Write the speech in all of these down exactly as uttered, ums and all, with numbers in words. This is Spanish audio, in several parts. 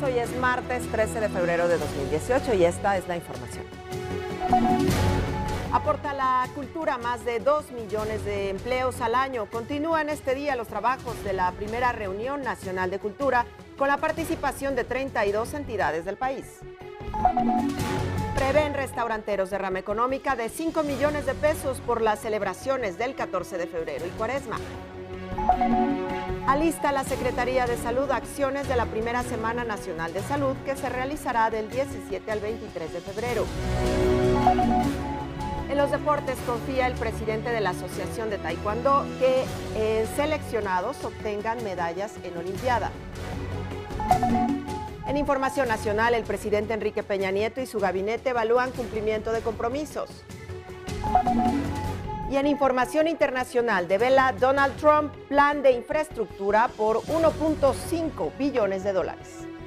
Hoy es martes trece de febrero de dos mil dieciocho y esta es la información. Aporta la cultura más de dos millones de empleos al año. Continúan este día los trabajos de la primera reunión nacional de cultura con la participación de treinta y dos entidades del país. Prevén restauranteros derrama económica de cinco millones de pesos por las celebraciones del catorce de febrero y Cuaresma. Alista la Secretaría de Salud acciones de la primera Semana Nacional de Salud que se realizará del diecisiete al veintitrés de febrero. En los deportes confía el presidente de la Asociación de Taekwondo que eh, seleccionados obtengan medallas en Olimpiada. En información nacional, el presidente Enrique Peña Nieto y su gabinete evalúan cumplimiento de compromisos. Y en información internacional, devela Donald Trump plan de infraestructura por uno punto cinco billones de dólares.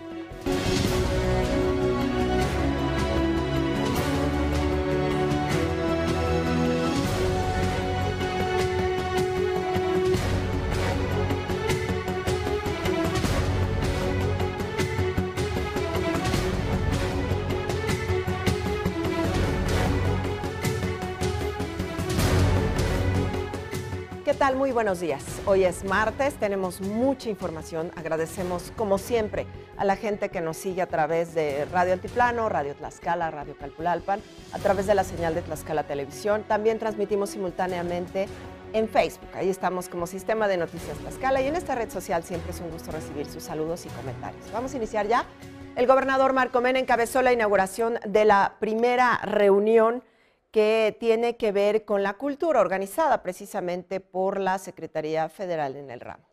¿Qué tal? Muy buenos días. Hoy es martes, tenemos mucha información. Agradecemos, como siempre, a la gente que nos sigue a través de Radio Altiplano, Radio Tlaxcala, Radio Calpulalpan, a través de la señal de Tlaxcala Televisión. También transmitimos simultáneamente en Facebook. Ahí estamos como Sistema de Noticias Tlaxcala y en esta red social siempre es un gusto recibir sus saludos y comentarios. Vamos a iniciar ya. El gobernador Marco Mena encabezó la inauguración de la primera reunión que tiene que ver con la cultura, organizada precisamente por la Secretaría Federal en el ramo.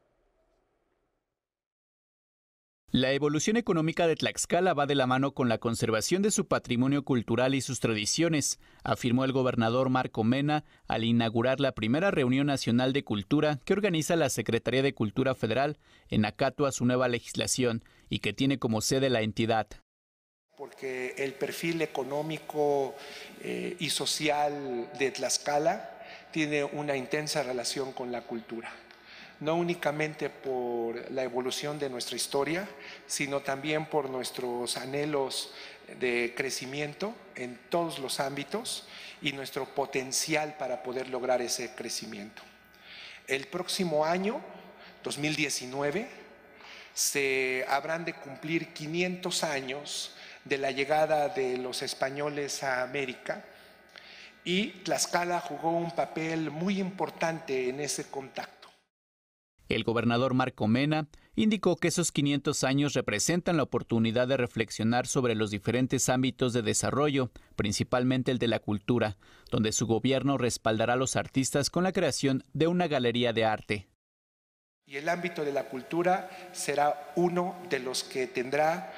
La evolución económica de Tlaxcala va de la mano con la conservación de su patrimonio cultural y sus tradiciones, afirmó el gobernador Marco Mena al inaugurar la primera reunión nacional de cultura que organiza la Secretaría de Cultura Federal en acato a su nueva legislación y que tiene como sede la entidad. Porque el perfil económico eh, y social de Tlaxcala tiene una intensa relación con la cultura, no únicamente por la evolución de nuestra historia, sino también por nuestros anhelos de crecimiento en todos los ámbitos y nuestro potencial para poder lograr ese crecimiento. El próximo año, dos mil diecinueve, se habrán de cumplir quinientos años de la llegada de los españoles a América y Tlaxcala jugó un papel muy importante en ese contacto. El gobernador Marco Mena indicó que esos quinientos años representan la oportunidad de reflexionar sobre los diferentes ámbitos de desarrollo, principalmente el de la cultura, donde su gobierno respaldará a los artistas con la creación de una galería de arte. Y el ámbito de la cultura será uno de los que tendrá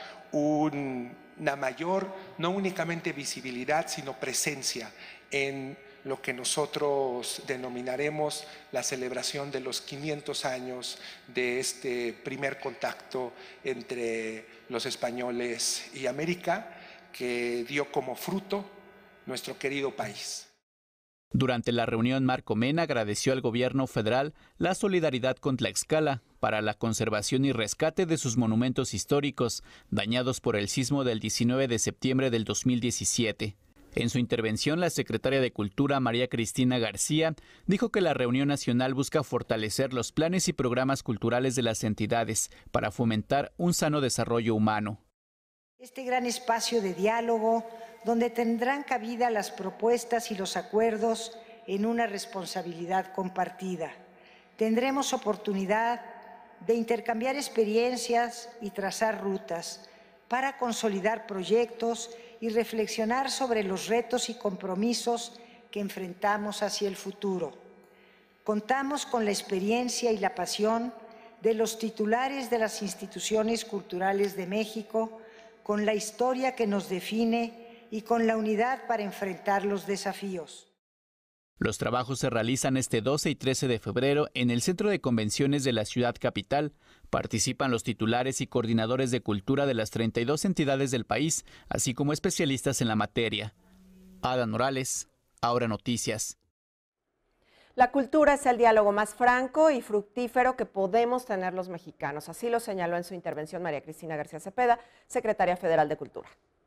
un una mayor, no únicamente visibilidad, sino presencia en lo que nosotros denominaremos la celebración de los quinientos años de este primer contacto entre los españoles y América, que dio como fruto nuestro querido país. Durante la reunión, Marco Mena agradeció al gobierno federal la solidaridad con Tlaxcala para la conservación y rescate de sus monumentos históricos dañados por el sismo del diecinueve de septiembre del dos mil diecisiete. En su intervención, la secretaria de Cultura, María Cristina García, dijo que la reunión nacional busca fortalecer los planes y programas culturales de las entidades para fomentar un sano desarrollo humano. Este gran espacio de diálogo donde tendrán cabida las propuestas y los acuerdos en una responsabilidad compartida. Tendremos oportunidad de intercambiar experiencias y trazar rutas para consolidar proyectos y reflexionar sobre los retos y compromisos que enfrentamos hacia el futuro. Contamos con la experiencia y la pasión de los titulares de las instituciones culturales de México, con la historia que nos define y con la unidad para enfrentar los desafíos. Los trabajos se realizan este doce y trece de febrero en el Centro de Convenciones de la ciudad capital. Participan los titulares y coordinadores de cultura de las treinta y dos entidades del país, así como especialistas en la materia. Ada Morales, Ahora Noticias. La cultura es el diálogo más franco y fructífero que podemos tener los mexicanos. Así lo señaló en su intervención María Cristina García Cepeda, secretaria federal de Cultura.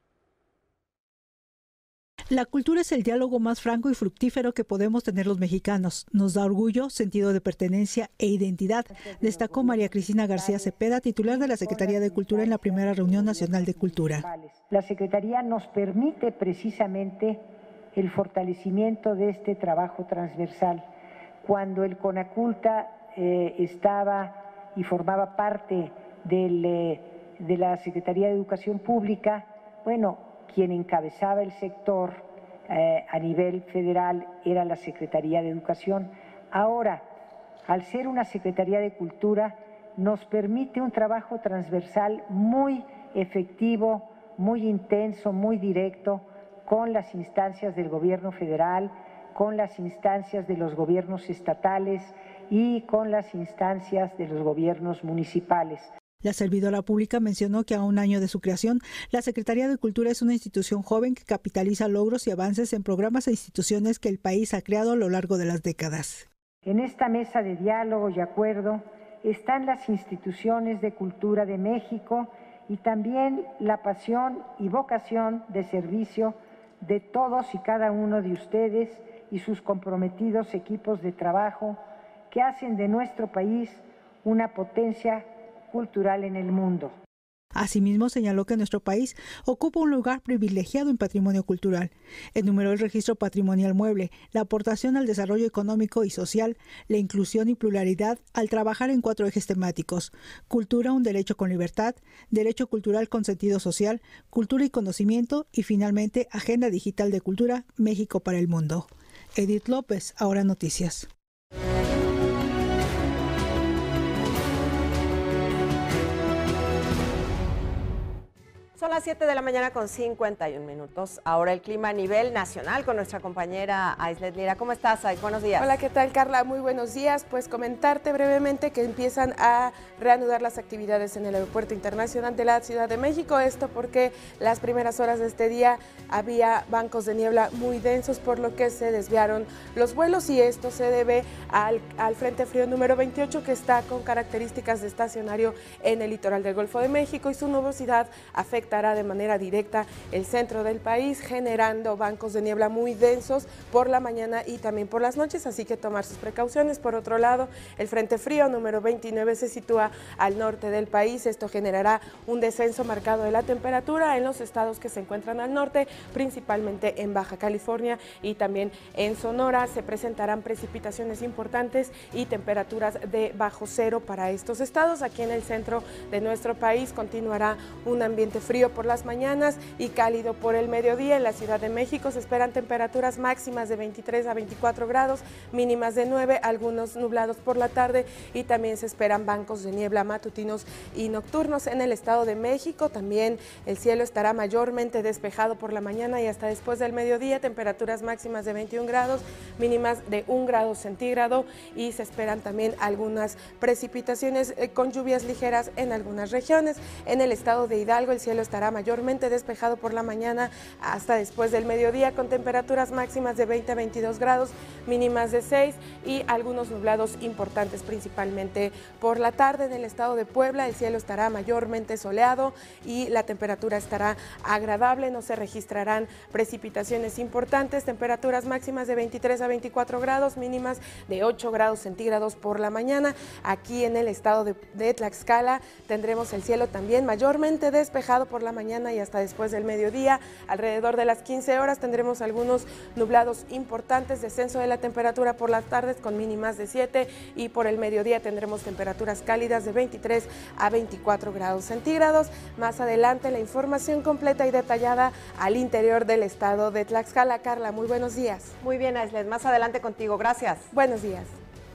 La cultura es el diálogo más franco y fructífero que podemos tener los mexicanos. Nos da orgullo, sentido de pertenencia e identidad, destacó María Cristina García Cepeda, titular de la Secretaría de Cultura en la primera reunión nacional de cultura. La Secretaría nos permite precisamente el fortalecimiento de este trabajo transversal. Cuando el CONACULTA eh, estaba y formaba parte del, eh, de la Secretaría de Educación Pública, bueno, quien encabezaba el sector eh, a nivel federal era la Secretaría de Educación. Ahora, al ser una Secretaría de Cultura, nos permite un trabajo transversal muy efectivo, muy intenso, muy directo, con las instancias del gobierno federal, con las instancias de los gobiernos estatales y con las instancias de los gobiernos municipales. La servidora pública mencionó que a un año de su creación, la Secretaría de Cultura es una institución joven que capitaliza logros y avances en programas e instituciones que el país ha creado a lo largo de las décadas. En esta mesa de diálogo y acuerdo están las instituciones de cultura de México y también la pasión y vocación de servicio de todos y cada uno de ustedes y sus comprometidos equipos de trabajo que hacen de nuestro país una potencia cultural en el mundo. Asimismo, señaló que nuestro país ocupa un lugar privilegiado en patrimonio cultural. Enumeró el registro patrimonial mueble, la aportación al desarrollo económico y social, la inclusión y pluralidad al trabajar en cuatro ejes temáticos: cultura, un derecho con libertad; derecho cultural con sentido social; cultura y conocimiento; y finalmente, agenda digital de cultura, México para el mundo. Edith López, Ahora Noticias. Son las siete de la mañana con cincuenta y un minutos. Ahora el clima a nivel nacional con nuestra compañera Aislet Lira. ¿Cómo estás, Ay? Buenos días. Hola, ¿qué tal, Carla? Muy buenos días. Pues comentarte brevemente que empiezan a reanudar las actividades en el Aeropuerto Internacional de la Ciudad de México. Esto porque las primeras horas de este día había bancos de niebla muy densos, por lo que se desviaron los vuelos, y esto se debe al, al Frente Frío número veintiocho, que está con características de estacionario en el litoral del Golfo de México, y su nubosidad afecta de manera directa el centro del país, generando bancos de niebla muy densos por la mañana y también por las noches, así que tomar sus precauciones. Por otro lado, el Frente Frío número veintinueve se sitúa al norte del país. Esto generará un descenso marcado de la temperatura en los estados que se encuentran al norte, principalmente en Baja California y también en Sonora. Se presentarán precipitaciones importantes y temperaturas de bajo cero para estos estados. Aquí en el centro de nuestro país continuará un ambiente frío por las mañanas y cálido por el mediodía. En la Ciudad de México se esperan temperaturas máximas de veintitrés a veinticuatro grados, mínimas de nueve, algunos nublados por la tarde, y también se esperan bancos de niebla matutinos y nocturnos. En el Estado de México también el cielo estará mayormente despejado por la mañana y hasta después del mediodía, temperaturas máximas de veintiún grados, mínimas de un grado centígrado, y se esperan también algunas precipitaciones eh, con lluvias ligeras en algunas regiones. En el Estado de Hidalgo el cielo estará mayormente despejado por la mañana hasta después del mediodía, con temperaturas máximas de veinte a veintidós grados, mínimas de seis, y algunos nublados importantes principalmente por la tarde. En el estado de Puebla el cielo estará mayormente soleado y la temperatura estará agradable, no se registrarán precipitaciones importantes, temperaturas máximas de veintitrés a veinticuatro grados, mínimas de ocho grados centígrados por la mañana. Aquí en el estado de, de Tlaxcala tendremos el cielo también mayormente despejado por la mañana y hasta después del mediodía. Alrededor de las quince horas tendremos algunos nublados importantes, descenso de la temperatura por las tardes con mínimas de siete, y por el mediodía tendremos temperaturas cálidas de veintitrés a veinticuatro grados centígrados. Más adelante la información completa y detallada al interior del estado de Tlaxcala. Carla, muy buenos días. Muy bien, Aislet, más adelante contigo. Gracias. Buenos días.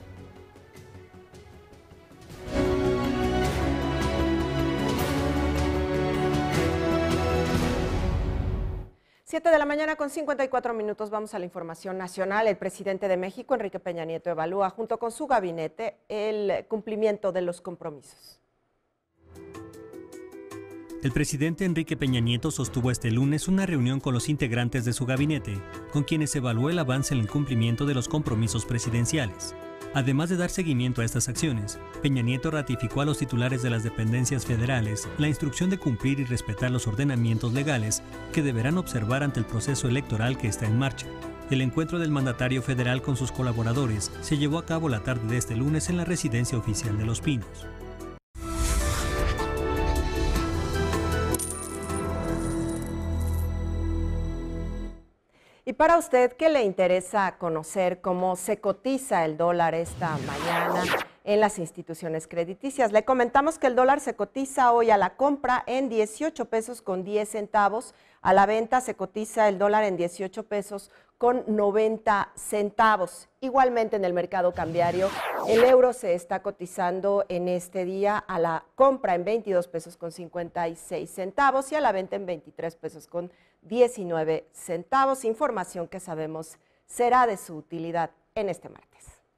siete de la mañana con cincuenta y cuatro minutos, vamos a la información nacional. El presidente de México, Enrique Peña Nieto, evalúa junto con su gabinete el cumplimiento de los compromisos. El presidente Enrique Peña Nieto sostuvo este lunes una reunión con los integrantes de su gabinete, con quienes evaluó el avance en el cumplimiento de los compromisos presidenciales. Además de dar seguimiento a estas acciones, Peña Nieto ratificó a los titulares de las dependencias federales la instrucción de cumplir y respetar los ordenamientos legales que deberán observar ante el proceso electoral que está en marcha. El encuentro del mandatario federal con sus colaboradores se llevó a cabo la tarde de este lunes en la residencia oficial de Los Pinos. Y para usted que le interesa conocer cómo se cotiza el dólar esta mañana en las instituciones crediticias, le comentamos que el dólar se cotiza hoy a la compra en dieciocho pesos con diez centavos, a la venta se cotiza el dólar en dieciocho pesos con noventa centavos. Igualmente en el mercado cambiario, el euro se está cotizando en este día a la compra en veintidós pesos con cincuenta y seis centavos y a la venta en veintitrés pesos con diecinueve centavos. Información que sabemos será de su utilidad en este martes.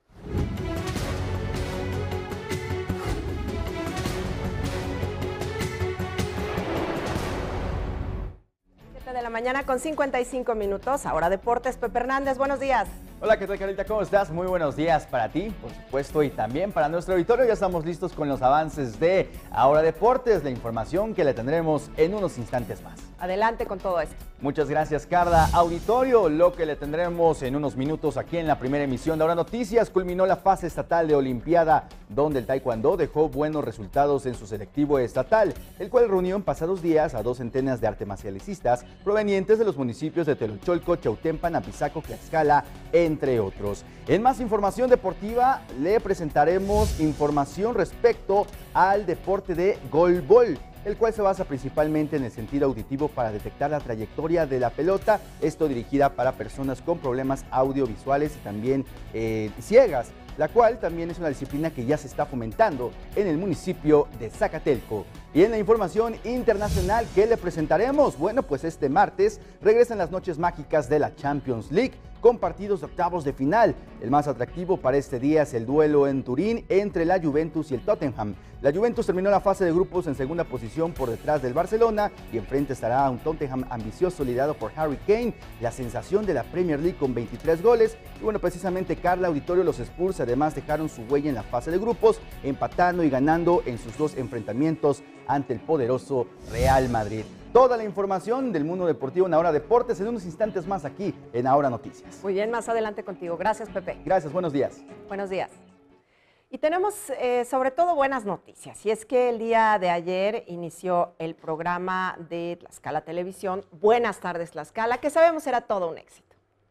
De la mañana con cincuenta y cinco minutos, ahora deportes. Pepe Hernández, buenos días. Hola, ¿qué tal, Carlita? ¿Cómo estás? Muy buenos días para ti, por supuesto, y también para nuestro auditorio. Ya estamos listos con los avances de Ahora Deportes, la información que le tendremos en unos instantes más. Adelante con todo esto. Muchas gracias, Carla. Auditorio, lo que le tendremos en unos minutos aquí en la primera emisión de Ahora Noticias. Culminó la fase estatal de Olimpiada, donde el taekwondo dejó buenos resultados en su selectivo estatal, el cual reunió en pasados días a dos centenas de artes marcialistas provenientes de los municipios de Telolcholco, Chautempan, Apizaco, Tlaxcala, entre otros. En más información deportiva, le presentaremos información respecto al deporte de golbol, el cual se basa principalmente en el sentido auditivo para detectar la trayectoria de la pelota, esto dirigida para personas con problemas audiovisuales y también eh, ciegas, la cual también es una disciplina que ya se está fomentando en el municipio de Zacatelco. Y en la información internacional que le presentaremos, bueno, pues este martes regresan las noches mágicas de la Champions League con partidos de octavos de final. El más atractivo para este día es el duelo en Turín entre la Juventus y el Tottenham. La Juventus terminó la fase de grupos en segunda posición por detrás del Barcelona y enfrente estará un Tottenham ambicioso liderado por Harry Kane, la sensación de la Premier League con veintitrés goles. Y bueno, precisamente, Carla, auditorio, los Spurs además dejaron su huella en la fase de grupos, empatando y ganando en sus dos enfrentamientos ante el poderoso Real Madrid. Toda la información del mundo deportivo en Ahora Deportes en unos instantes más aquí en Ahora Noticias. Muy bien, más adelante contigo. Gracias, Pepe. Gracias, buenos días. Buenos días. Y tenemos eh, sobre todo buenas noticias, y es que el día de ayer inició el programa de Tlaxcala Televisión, Buenas tardes Tlaxcala, que sabemos será todo un éxito.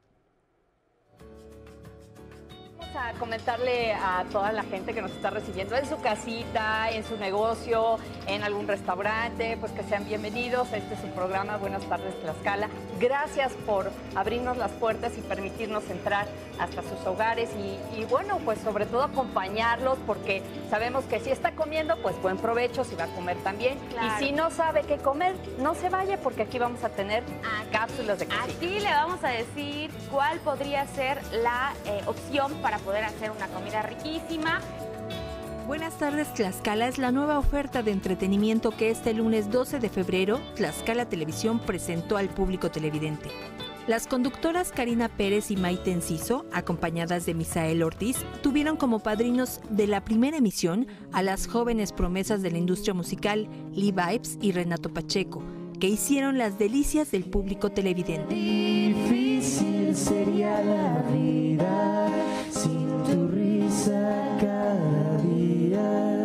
A comentarle a toda la gente que nos está recibiendo en su casita, en su negocio, en algún restaurante, pues que sean bienvenidos. Este es su programa Buenas tardes Tlaxcala. Gracias por abrirnos las puertas y permitirnos entrar hasta sus hogares y, y bueno, pues sobre todo acompañarlos, porque sabemos que si está comiendo, pues buen provecho, si va a comer también. Claro. Y si no sabe qué comer, no se vaya, porque aquí vamos a tener ah, cápsulas de cocina. Aquí le vamos a decir cuál podría ser la eh, opción para poder hacer una comida riquísima. Buenas tardes Tlaxcala es la nueva oferta de entretenimiento que este lunes doce de febrero Tlaxcala Televisión presentó al público televidente. Las conductoras Karina Pérez y Maite Enciso, acompañadas de Misael Ortiz, tuvieron como padrinos de la primera emisión a las jóvenes promesas de la industria musical Lee Vibes y Renato Pacheco, que hicieron las delicias del público televidente. Difícil sería la vida sin tu risa cada día.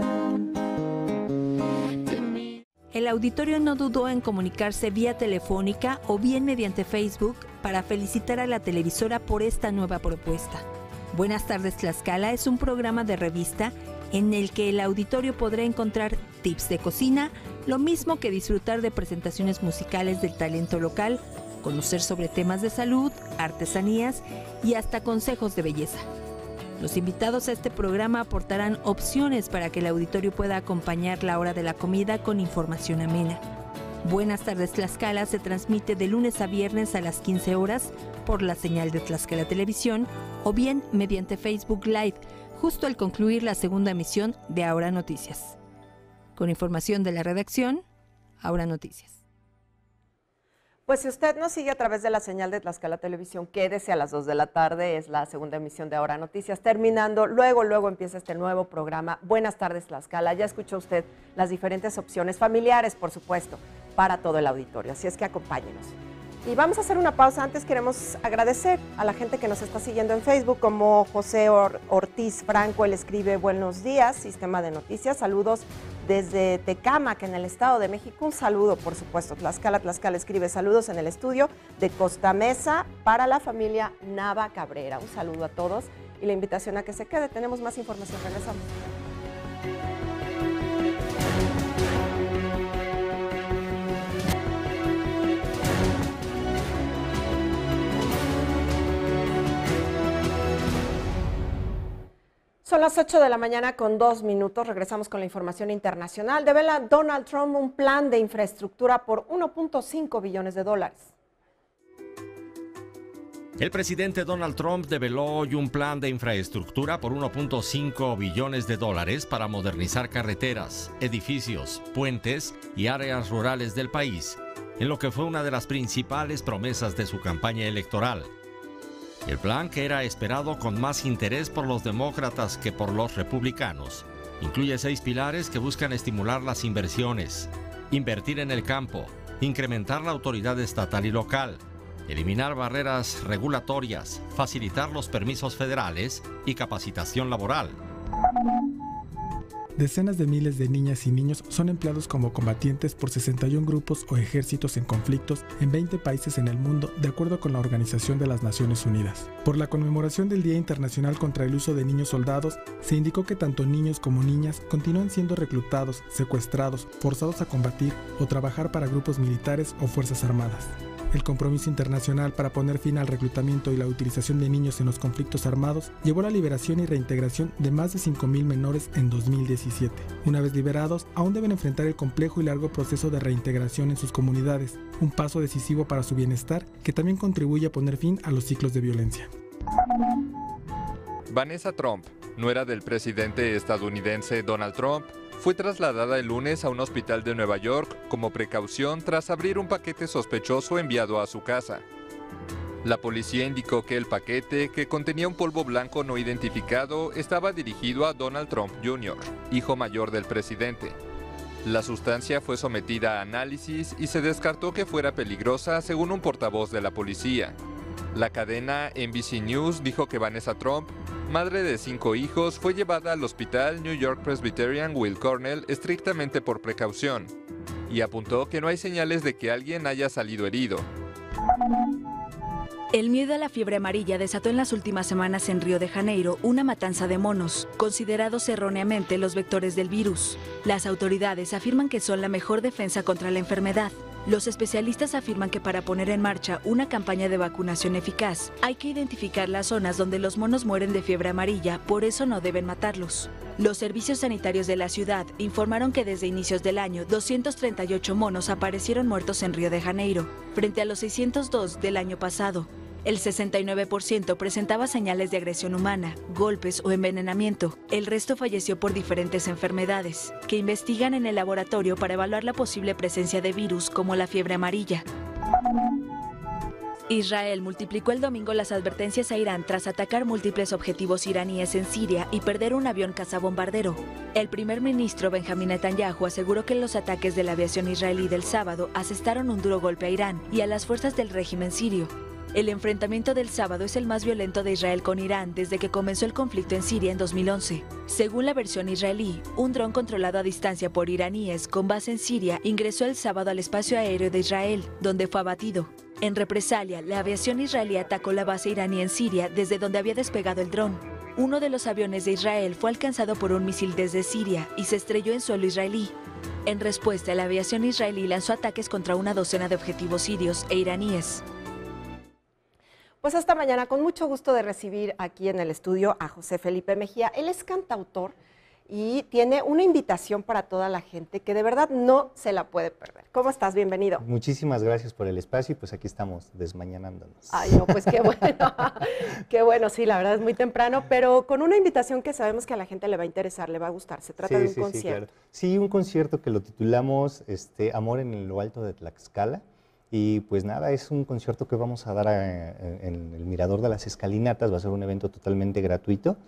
El auditorio no dudó en comunicarse vía telefónica o bien mediante Facebook para felicitar a la televisora por esta nueva propuesta. Buenas tardes Tlaxcala es un programa de revista en el que el auditorio podrá encontrar tips de cocina, lo mismo que disfrutar de presentaciones musicales del talento local, conocer sobre temas de salud, artesanías y hasta consejos de belleza. Los invitados a este programa aportarán opciones para que el auditorio pueda acompañar la hora de la comida con información amena. Buenas tardes Tlaxcala se transmite de lunes a viernes a las quince horas por la señal de Tlaxcala Televisión o bien mediante Facebook Live, justo al concluir la segunda emisión de Ahora Noticias. Con información de la redacción, Ahora Noticias. Pues si usted nos sigue a través de la señal de Tlaxcala Televisión, quédese a las dos de la tarde, es la segunda emisión de Ahora Noticias. Terminando, luego, luego empieza este nuevo programa. Buenas tardes, Tlaxcala. Ya escuchó usted las diferentes opciones familiares, por supuesto, para todo el auditorio. Así es que acompáñenos. Y vamos a hacer una pausa. Antes queremos agradecer a la gente que nos está siguiendo en Facebook, como José Or- Ortiz Franco. Él escribe: buenos días, Sistema de Noticias. Saludos desde Tecámac, en el Estado de México. Un saludo, por supuesto. Tlaxcala, Tlaxcala escribe: saludos en el estudio de Costa Mesa para la familia Nava Cabrera. Un saludo a todos y la invitación a que se quede. Tenemos más información. Regresamos. Son las ocho de la mañana con dos minutos. Regresamos con la información internacional. Devela Donald Trump un plan de infraestructura por uno punto cinco billones de dólares. El presidente Donald Trump develó hoy un plan de infraestructura por uno punto cinco billones de dólares para modernizar carreteras, edificios, puentes y áreas rurales del país, en lo que fue una de las principales promesas de su campaña electoral. El plan, que era esperado con más interés por los demócratas que por los republicanos, incluye seis pilares que buscan estimular las inversiones, invertir en el campo, incrementar la autoridad estatal y local, eliminar barreras regulatorias, facilitar los permisos federales y capacitación laboral. Decenas de miles de niñas y niños son empleados como combatientes por sesenta y un grupos o ejércitos en conflictos en veinte países en el mundo, de acuerdo con la Organización de las Naciones Unidas. Por la conmemoración del Día Internacional contra el Uso de Niños Soldados, se indicó que tanto niños como niñas continúan siendo reclutados, secuestrados, forzados a combatir o trabajar para grupos militares o fuerzas armadas. El compromiso internacional para poner fin al reclutamiento y la utilización de niños en los conflictos armados llevó a la liberación y reintegración de más de cinco mil menores en dos mil diecisiete. Una vez liberados, aún deben enfrentar el complejo y largo proceso de reintegración en sus comunidades, un paso decisivo para su bienestar que también contribuye a poner fin a los ciclos de violencia. Vanessa Trump, nuera del presidente estadounidense Donald Trump, fue trasladada el lunes a un hospital de Nueva York como precaución tras abrir un paquete sospechoso enviado a su casa. La policía indicó que el paquete, que contenía un polvo blanco no identificado, estaba dirigido a Donald Trump junior, hijo mayor del presidente. La sustancia fue sometida a análisis y se descartó que fuera peligrosa, según un portavoz de la policía. La cadena N B C News dijo que Vanessa Trump, madre de cinco hijos, fue llevada al hospital New York Presbyterian Weill Cornell estrictamente por precaución, y apuntó que no hay señales de que alguien haya salido herido. El miedo a la fiebre amarilla desató en las últimas semanas en Río de Janeiro una matanza de monos, considerados erróneamente los vectores del virus. Las autoridades afirman que son la mejor defensa contra la enfermedad. Los especialistas afirman que para poner en marcha una campaña de vacunación eficaz, hay que identificar las zonas donde los monos mueren de fiebre amarilla, por eso no deben matarlos. Los servicios sanitarios de la ciudad informaron que desde inicios del año, doscientos treinta y ocho monos aparecieron muertos en Río de Janeiro, frente a los seiscientos dos del año pasado. El sesenta y nueve por ciento presentaba señales de agresión humana, golpes o envenenamiento. El resto falleció por diferentes enfermedades, que investigan en el laboratorio para evaluar la posible presencia de virus como la fiebre amarilla. Israel multiplicó el domingo las advertencias a Irán tras atacar múltiples objetivos iraníes en Siria y perder un avión cazabombardero. El primer ministro Benjamín Netanyahu aseguró que los ataques de la aviación israelí del sábado asestaron un duro golpe a Irán y a las fuerzas del régimen sirio. El enfrentamiento del sábado es el más violento de Israel con Irán desde que comenzó el conflicto en Siria en dos mil once. Según la versión israelí, un dron controlado a distancia por iraníes con base en Siria ingresó el sábado al espacio aéreo de Israel, donde fue abatido. En represalia, la aviación israelí atacó la base iraní en Siria desde donde había despegado el dron. Uno de los aviones de Israel fue alcanzado por un misil desde Siria y se estrelló en suelo israelí. En respuesta, la aviación israelí lanzó ataques contra una docena de objetivos sirios e iraníes. Pues esta mañana, con mucho gusto de recibir aquí en el estudio a José Felipe Mejía. Él es cantautor y tiene una invitación para toda la gente que de verdad no se la puede perder. ¿Cómo estás? Bienvenido. Muchísimas gracias por el espacio y pues aquí estamos desmañanándonos. Ay, no, pues qué bueno, qué bueno, sí, la verdad es muy temprano, pero con una invitación que sabemos que a la gente le va a interesar, le va a gustar. Se trata sí, de un sí, concierto. Sí, claro. Sí, un concierto que lo titulamos este, Amor en lo Alto de Tlaxcala. Y pues nada, es un concierto que vamos a dar a, en el Mirador de las Escalinatas, va a ser un evento totalmente gratuito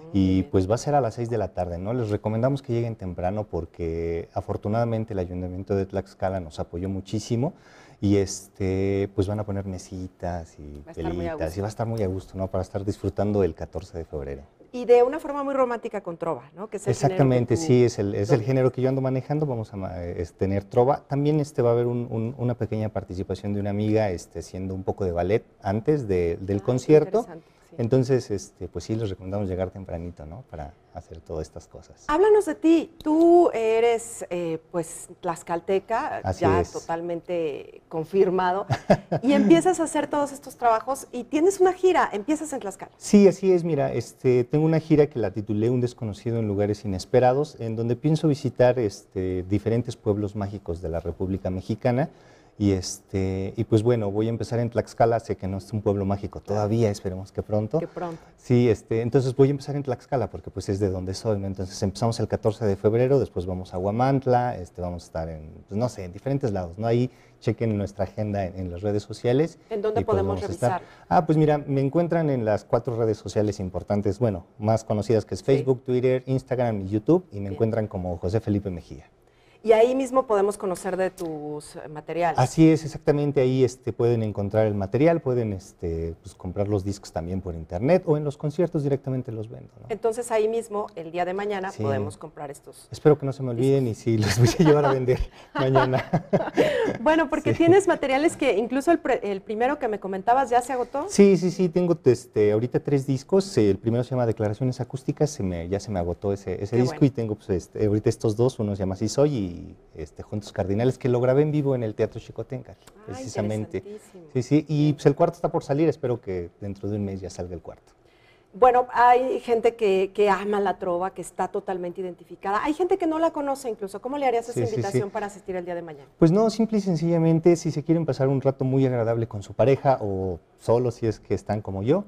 y pues va a ser a las seis de la tarde, ¿no? Les recomendamos que lleguen temprano porque afortunadamente el Ayuntamiento de Tlaxcala nos apoyó muchísimo y este, pues van a poner mesitas y velitas y va a estar muy a gusto, ¿no? Para estar disfrutando el catorce de febrero. Y de una forma muy romántica con trova, ¿no? Que es el Exactamente, tú... sí, es el, es el género que yo ando manejando, vamos a es, tener trova. También este, va a haber un, un, una pequeña participación de una amiga este, haciendo un poco de ballet antes de, del ah, concierto. Sí. Entonces, este, pues sí, les recomendamos llegar tempranito, ¿no? Para hacer todas estas cosas. Háblanos de ti. Tú eres, eh, pues, tlaxcalteca, Así ya es. Totalmente confirmado, y empiezas a hacer todos estos trabajos y tienes una gira, empiezas en Tlaxcala. Sí, así es. Mira, este, tengo una gira que la titulé Un desconocido en lugares inesperados, en donde pienso visitar este, diferentes pueblos mágicos de la República Mexicana. Y, este, y pues bueno, voy a empezar en Tlaxcala, sé que no es un pueblo mágico todavía, esperemos que pronto. Que pronto. Sí, este, entonces voy a empezar en Tlaxcala porque pues es de donde soy, ¿no? Entonces empezamos el catorce de febrero, después vamos a Huamantla, este, vamos a estar en, pues no sé, en diferentes lados, ¿no? Ahí chequen nuestra agenda en, en las redes sociales. ¿En dónde y, pues, podemos revisar? Ah, pues mira, me encuentran en las cuatro redes sociales importantes, bueno, más conocidas que es Facebook, sí. Twitter, Instagram y YouTube, y me Bien. encuentran como José Felipe Mejía. Y ahí mismo podemos conocer de tus materiales. Así es, exactamente, ahí este, pueden encontrar el material, pueden este, pues, comprar los discos también por internet o en los conciertos directamente los vendo, ¿no? Entonces ahí mismo, el día de mañana, sí. podemos comprar estos. Espero que no se me olviden discos. Y sí, los voy a llevar a vender mañana. Bueno, porque sí. tienes materiales que incluso el, pre, el primero que me comentabas ya se agotó. Sí, sí, sí, tengo este, ahorita tres discos, el primero se llama Declaraciones Acústicas, se me, ya se me agotó ese, ese disco bueno. Y tengo pues, este, ahorita estos dos, uno se llama Así Soy y Y este, Juntos Cardinales, que lo grabé en vivo en el Teatro Xicoténcatl, precisamente. Sí, sí, y pues el cuarto está por salir, espero que dentro de un mes ya salga el cuarto. Bueno, hay gente que, que ama la trova, que está totalmente identificada. Hay gente que no la conoce incluso. ¿Cómo le harías esa sí, invitación sí, sí. para asistir el día de mañana? Pues no, simple y sencillamente, si se quieren pasar un rato muy agradable con su pareja o solo si es que están como yo,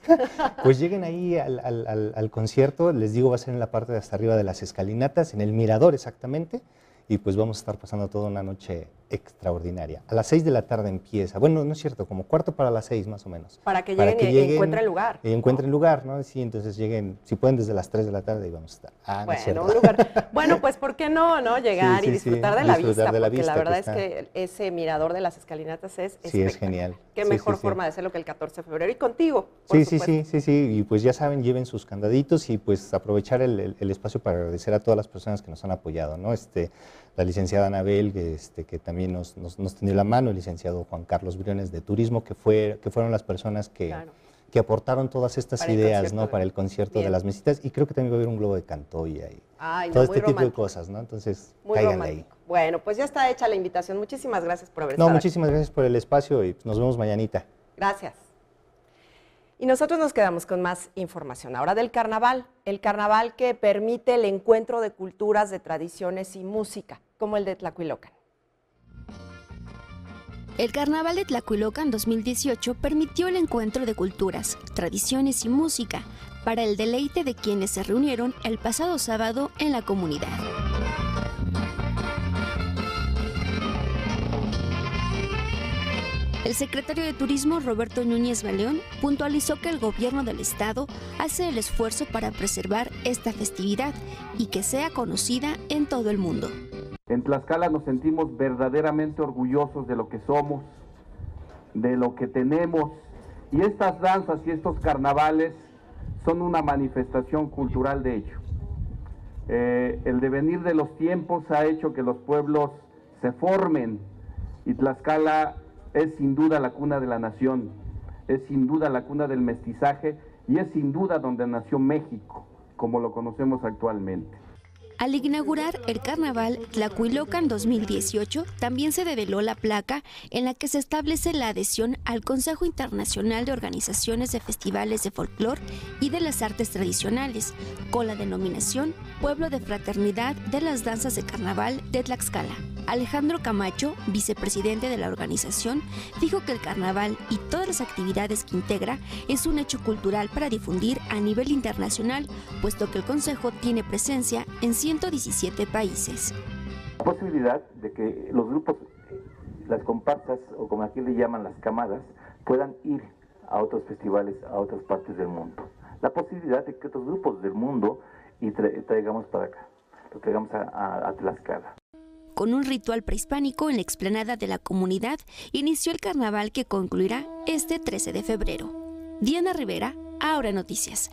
pues lleguen ahí al, al, al, al concierto, les digo, va a ser en la parte de hasta arriba de las escalinatas, en el Mirador exactamente, y pues vamos a estar pasando toda una noche extraordinaria. A las seis de la tarde empieza, bueno, no es cierto, como cuarto para las seis más o menos. Para que lleguen, para que lleguen y encuentren lugar. Y encuentren ¿no? lugar, ¿no? Sí, entonces lleguen, si pueden desde las tres de la tarde y vamos a estar. Ah, bueno, no un lugar. Bueno, pues ¿por qué no, no? Llegar sí, sí, y disfrutar, sí, de, la disfrutar vista, de la porque vista. la verdad que es que ese Mirador de las Escalinatas es Sí, es genial. Qué sí, mejor sí, forma sí. de hacerlo que el catorce de febrero y contigo, por Sí, supuesto. sí, sí, sí, sí, y pues ya saben, lleven sus candaditos y pues aprovechar el, el, el espacio para agradecer a todas las personas que nos han apoyado, ¿no? Este, la licenciada Anabel, que, este, que también nos, nos, nos tendió la mano, el licenciado Juan Carlos Briones de Turismo, que, fue, que fueron las personas que, claro. que aportaron todas estas para ideas, ¿no? Para el concierto Bien. de las mesitas, y creo que también va a haber un globo de Cantoya y Ay, no, todo este romántico. tipo de cosas, ¿no? Entonces, muy cáiganle romántico. ahí. Bueno, pues ya está hecha la invitación. Muchísimas gracias por haber No, estado muchísimas aquí. gracias por el espacio y nos vemos mañanita. Gracias. Y nosotros nos quedamos con más información. Ahora del carnaval, el carnaval que permite el encuentro de culturas, de tradiciones y música, como el de Tlacuilocan. El Carnaval de Tlacuilocan dos mil dieciocho permitió el encuentro de culturas, tradiciones y música para el deleite de quienes se reunieron el pasado sábado en la comunidad. El secretario de Turismo, Roberto Núñez Baleón, puntualizó que el gobierno del estado hace el esfuerzo para preservar esta festividad y que sea conocida en todo el mundo. En Tlaxcala nos sentimos verdaderamente orgullosos de lo que somos, de lo que tenemos, y estas danzas y estos carnavales son una manifestación cultural de ello. Eh, el devenir de los tiempos ha hecho que los pueblos se formen, y Tlaxcala es sin duda la cuna de la nación, es sin duda la cuna del mestizaje y es sin duda donde nació México, como lo conocemos actualmente. Al inaugurar el carnaval Tlacuilocan dos mil dieciocho, también se develó la placa en la que se establece la adhesión al Consejo Internacional de Organizaciones de Festivales de Folclor y de las Artes Tradicionales, con la denominación Pueblo de Fraternidad de las Danzas de Carnaval de Tlaxcala. Alejandro Camacho, vicepresidente de la organización, dijo que el carnaval y todas las actividades que integra es un hecho cultural para difundir a nivel internacional, puesto que el Consejo tiene presencia en ciento diecisiete países. La posibilidad de que los grupos, las comparsas, o como aquí le llaman las camadas, puedan ir a otros festivales, a otras partes del mundo. La posibilidad de que otros grupos del mundo y tra traigamos para acá, lo traigamos a, a, a Tlaxcala. Con un ritual prehispánico en la explanada de la comunidad, inició el carnaval que concluirá este trece de febrero. Diana Rivera, Ahora Noticias.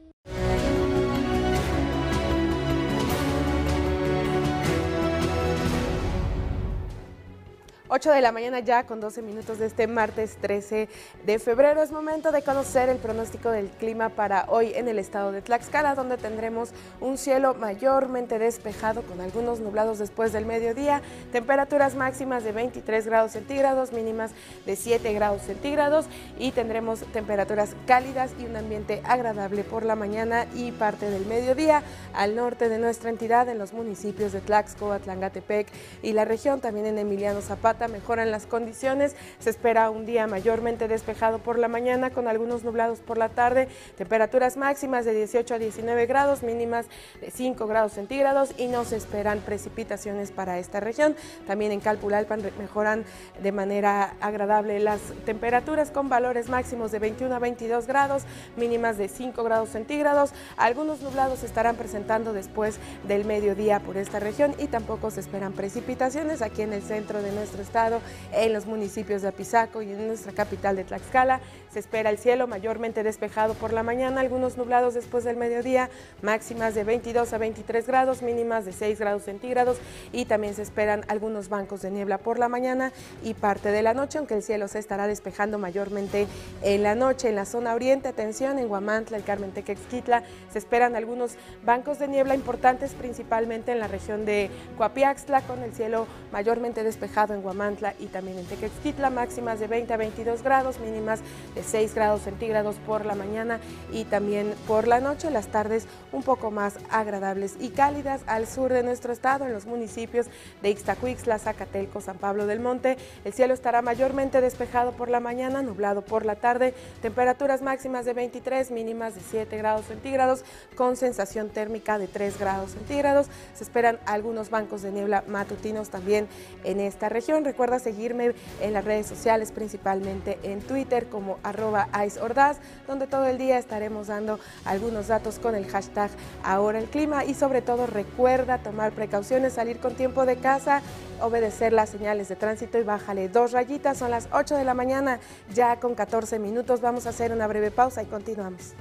ocho de la mañana ya con doce minutos de este martes trece de febrero. Es momento de conocer el pronóstico del clima para hoy en el estado de Tlaxcala, donde tendremos un cielo mayormente despejado con algunos nublados después del mediodía, temperaturas máximas de veintitrés grados centígrados, mínimas de siete grados centígrados, y tendremos temperaturas cálidas y un ambiente agradable por la mañana y parte del mediodía. Al norte de nuestra entidad, en los municipios de Tlaxco, Atlangatepec y la región, también en Emiliano Zapata, mejoran las condiciones. Se espera un día mayormente despejado por la mañana con algunos nublados por la tarde, temperaturas máximas de dieciocho a diecinueve grados, mínimas de cinco grados centígrados, y no se esperan precipitaciones para esta región. También en Calpulalpan mejoran de manera agradable las temperaturas con valores máximos de veintiuno a veintidós grados, mínimas de cinco grados centígrados. Algunos nublados se estarán presentando después del mediodía por esta región y tampoco se esperan precipitaciones aquí en el centro de nuestro estado, en los municipios de Apizaco y en nuestra capital de Tlaxcala. Se espera el cielo mayormente despejado por la mañana, algunos nublados después del mediodía, máximas de veintidós a veintitrés grados, mínimas de seis grados centígrados, y también se esperan algunos bancos de niebla por la mañana y parte de la noche, aunque el cielo se estará despejando mayormente en la noche. En la zona oriente, atención, en Huamantla, el Carmen Tequexquitla, se esperan algunos bancos de niebla importantes, principalmente en la región de Coapiaxtla, con el cielo mayormente despejado en Huamantla y también en Tequexquitla, máximas de veinte a veintidós grados, mínimas de seis grados centígrados por la mañana y también por la noche. Las tardes un poco más agradables y cálidas al sur de nuestro estado, en los municipios de Ixtacuixtla, Zacatelco, San Pablo del Monte. El cielo estará mayormente despejado por la mañana, nublado por la tarde, temperaturas máximas de veintitrés, mínimas de siete grados centígrados, con sensación térmica de tres grados centígrados. Se esperan algunos bancos de niebla matutinos también en esta región. Recuerda seguirme en las redes sociales, principalmente en Twitter como arroba iceordaz, donde todo el día estaremos dando algunos datos con el hashtag Ahora el Clima, y sobre todo recuerda tomar precauciones, salir con tiempo de casa, obedecer las señales de tránsito y bájale dos rayitas. Son las ocho de la mañana, ya con catorce minutos. Vamos a hacer una breve pausa y continuamos.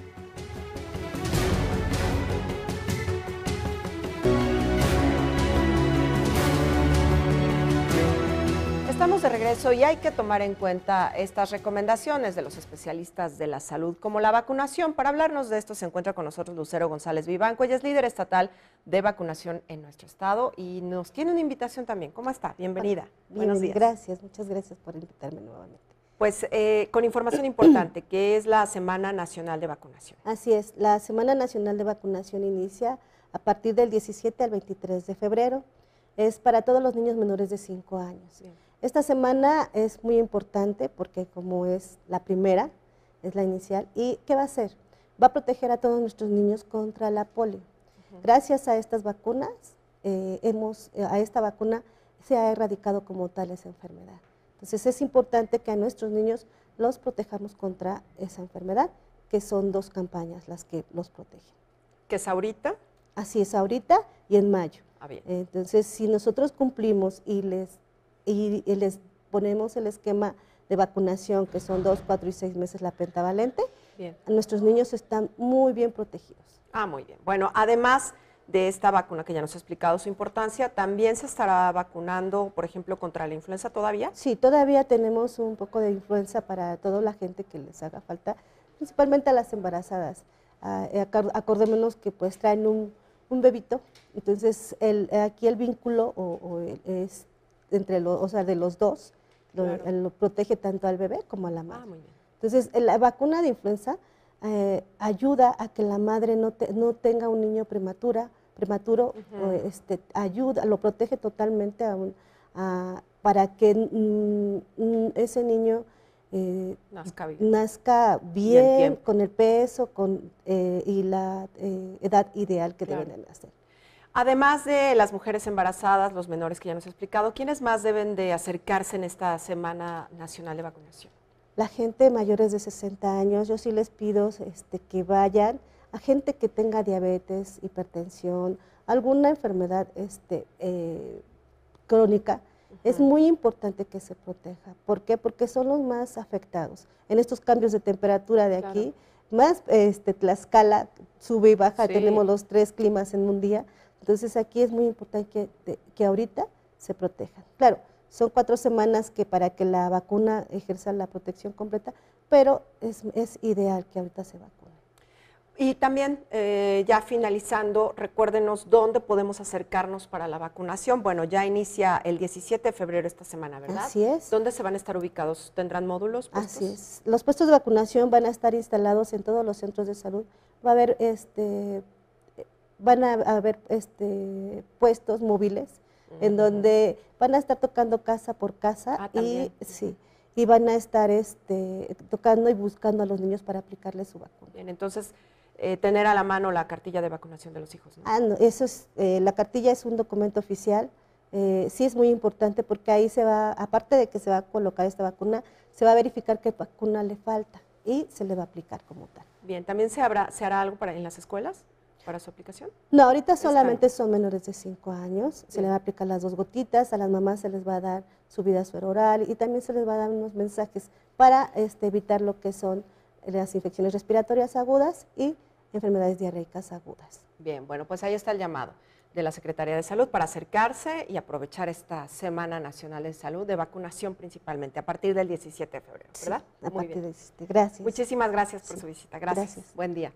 Estamos de regreso y hay que tomar en cuenta estas recomendaciones de los especialistas de la salud, como la vacunación. Para hablarnos de esto se encuentra con nosotros Lucero González Vivanco. Ella es líder estatal de vacunación en nuestro estado y nos tiene una invitación también. ¿Cómo está? Bienvenida. Bien, Buenos días. Gracias, muchas gracias por invitarme nuevamente. Pues eh, con información importante, que es la Semana Nacional de Vacunación. Así es, la Semana Nacional de Vacunación inicia a partir del diecisiete al veintitrés de febrero. Es para todos los niños menores de cinco años. Bien. Esta semana es muy importante porque como es la primera, es la inicial, ¿y qué va a hacer? Va a proteger a todos nuestros niños contra la polio. Uh-huh. Gracias a estas vacunas, eh, hemos, a esta vacuna se ha erradicado como tal esa enfermedad. Entonces es importante que a nuestros niños los protejamos contra esa enfermedad, que son dos campañas las que los protegen. ¿Que es ahorita? Así es, ahorita y en mayo. Ah, bien. Entonces, si nosotros cumplimos y les Y, y les ponemos el esquema de vacunación, que son dos, cuatro y seis meses la pentavalente, bien, nuestros niños están muy bien protegidos. Ah, muy bien. Bueno, además de esta vacuna que ya nos ha explicado su importancia, ¿también se estará vacunando, por ejemplo, contra la influenza todavía? Sí, todavía tenemos un poco de influenza para toda la gente que les haga falta, principalmente a las embarazadas. Ah, acordémonos que pues traen un, un bebito. Entonces, el, aquí el vínculo o, o el, es entre los, o sea, de los dos, claro. lo, lo protege tanto al bebé como a la madre. Ah, muy bien. Entonces, la vacuna de influenza eh, ayuda a que la madre no, te, no tenga un niño prematura, prematuro, uh-huh. o este, ayuda, lo protege totalmente a un, a, para que mm, ese niño eh, nazca bien, nazca bien con el peso con, eh, y la eh, edad ideal que claro. deben de nacer. Además de las mujeres embarazadas, los menores que ya nos ha explicado, ¿quiénes más deben de acercarse en esta Semana Nacional de Vacunación? La gente mayores de sesenta años, yo sí les pido este, que vayan, a gente que tenga diabetes, hipertensión, alguna enfermedad este, eh, crónica, uh-huh. es muy importante que se proteja. ¿Por qué? Porque son los más afectados. En estos cambios de temperatura de claro. aquí, más este, Tlaxcala sube y baja, sí. tenemos los tres climas en un día, entonces aquí es muy importante que, que ahorita se protejan. Claro, son cuatro semanas que para que la vacuna ejerza la protección completa, pero es, es ideal que ahorita se vacune. Y también, eh, ya finalizando, recuérdenos dónde podemos acercarnos para la vacunación. Bueno, ya inicia el diecisiete de febrero esta semana, ¿verdad? Así es. ¿Dónde se van a estar ubicados? ¿Tendrán módulos puestos? Así es. Los puestos de vacunación van a estar instalados en todos los centros de salud. Va a haber, este, van a haber este, puestos móviles uh-huh. en donde van a estar tocando casa por casa ah, y sí. y van a estar este, tocando y buscando a los niños para aplicarles su vacuna. Bien, entonces, Eh, tener a la mano la cartilla de vacunación de los hijos, ¿no? Ah, no, eso es, eh, la cartilla es un documento oficial, eh, sí es muy importante porque ahí se va, aparte de que se va a colocar esta vacuna, se va a verificar qué vacuna le falta y se le va a aplicar como tal. Bien, ¿también se, habrá, se hará algo para, en las escuelas para su aplicación? No, ahorita solamente son menores de cinco años, se le va a aplicar las dos gotitas, a las mamás se les va a dar subida suero oral y también se les va a dar unos mensajes para este, evitar lo que son las infecciones respiratorias agudas y enfermedades diarreicas agudas. Bien, bueno, pues ahí está el llamado de la Secretaría de Salud para acercarse y aprovechar esta Semana Nacional de Salud, de vacunación principalmente, a partir del diecisiete de febrero, ¿verdad? Sí, a Muy partir del diecisiete, gracias. Muchísimas gracias por sí. su visita, gracias. gracias. Buen día.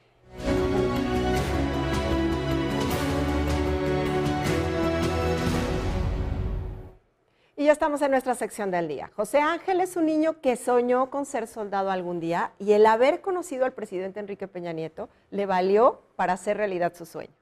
Y ya estamos en nuestra sección del día. José Ángel es un niño que soñó con ser soldado algún día y el haber conocido al presidente Enrique Peña Nieto le valió para hacer realidad su sueño.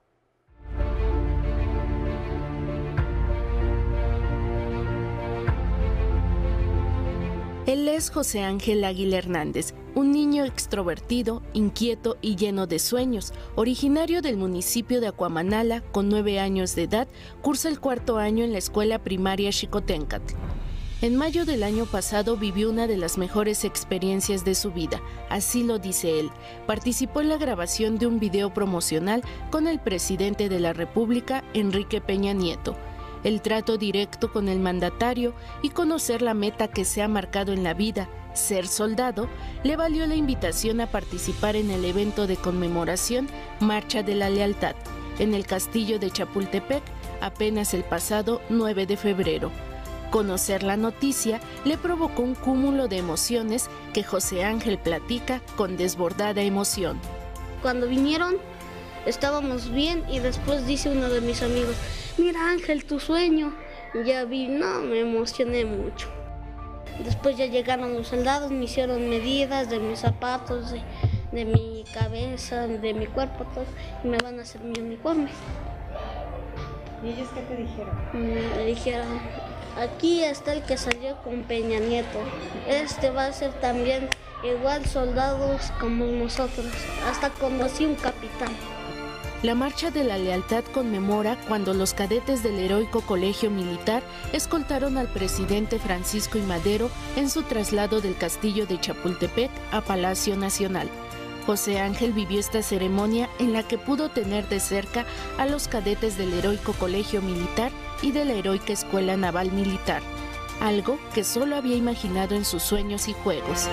Él es José Ángel Águila Hernández, un niño extrovertido, inquieto y lleno de sueños. Originario del municipio de Acuamanala, con nueve años de edad, cursa el cuarto año en la escuela primaria Xicoténcatl. En mayo del año pasado vivió una de las mejores experiencias de su vida, así lo dice él. Participó en la grabación de un video promocional con el presidente de la República, Enrique Peña Nieto. El trato directo con el mandatario y conocer la meta que se ha marcado en la vida, ser soldado, le valió la invitación a participar en el evento de conmemoración Marcha de la Lealtad, en el castillo de Chapultepec, apenas el pasado nueve de febrero. Conocer la noticia le provocó un cúmulo de emociones que José Ángel platica con desbordada emoción. Cuando vinieron, estábamos bien y después dice uno de mis amigos, mira Ángel, tu sueño. Ya vi, no, me emocioné mucho. Después ya llegaron los soldados, me hicieron medidas de mis zapatos, de, de mi cabeza, de mi cuerpo, todo, y me van a hacer mi uniforme. ¿Y ellos qué te dijeron? Me dijeron, aquí está el que salió con Peña Nieto. Este va a ser también igual soldados como nosotros. Hasta conocí un capitán. La Marcha de la Lealtad conmemora cuando los cadetes del Heroico Colegio Militar escoltaron al presidente Francisco I. Madero en su traslado del castillo de Chapultepec a Palacio Nacional. José Ángel vivió esta ceremonia en la que pudo tener de cerca a los cadetes del Heroico Colegio Militar y de la Heroica Escuela Naval Militar, algo que solo había imaginado en sus sueños y juegos.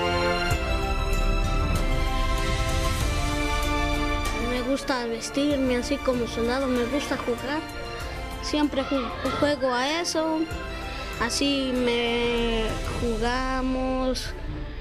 Me gusta vestirme así como soldado, me gusta jugar, siempre juego a eso, así me jugamos,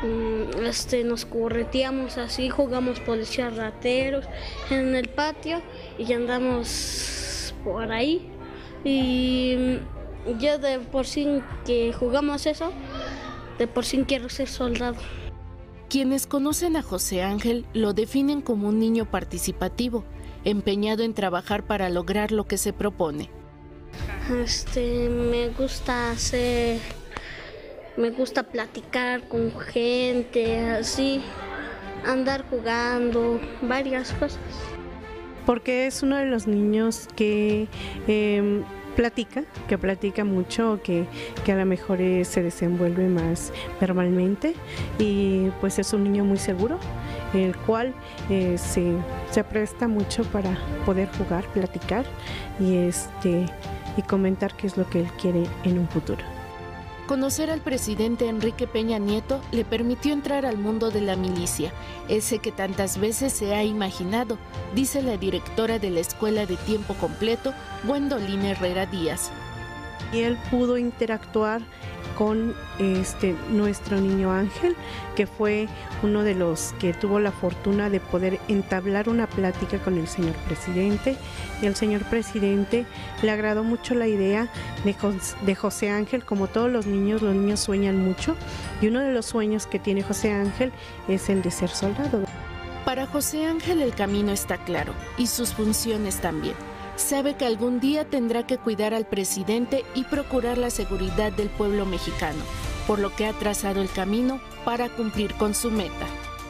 Este, nos correteamos así, jugamos policías rateros en el patio y andamos por ahí. Y yo de por sí que jugamos eso, de por sí quiero ser soldado. Quienes conocen a José Ángel lo definen como un niño participativo, empeñado en trabajar para lograr lo que se propone. Este, me gusta hacer, me gusta platicar con gente, así, andar jugando, varias cosas. Porque es uno de los niños que eh, platica, que platica mucho, que, que a lo mejor eh, se desenvuelve más verbalmente, y pues es un niño muy seguro, el cual eh, se, se presta mucho para poder jugar, platicar y, este, y comentar qué es lo que él quiere en un futuro. Conocer al presidente Enrique Peña Nieto le permitió entrar al mundo de la milicia, ese que tantas veces se ha imaginado, dice la directora de la Escuela de Tiempo Completo, Gwendolyn Herrera Díaz. Y él pudo interactuar con este, nuestro niño Ángel, que fue uno de los que tuvo la fortuna de poder entablar una plática con el señor presidente. Y al señor presidente le agradó mucho la idea de, Jos- de José Ángel. Como todos los niños, los niños sueñan mucho, y uno de los sueños que tiene José Ángel es el de ser soldado. Para José Ángel el camino está claro, y sus funciones también. Sabe que algún día tendrá que cuidar al presidente y procurar la seguridad del pueblo mexicano, por lo que ha trazado el camino para cumplir con su meta.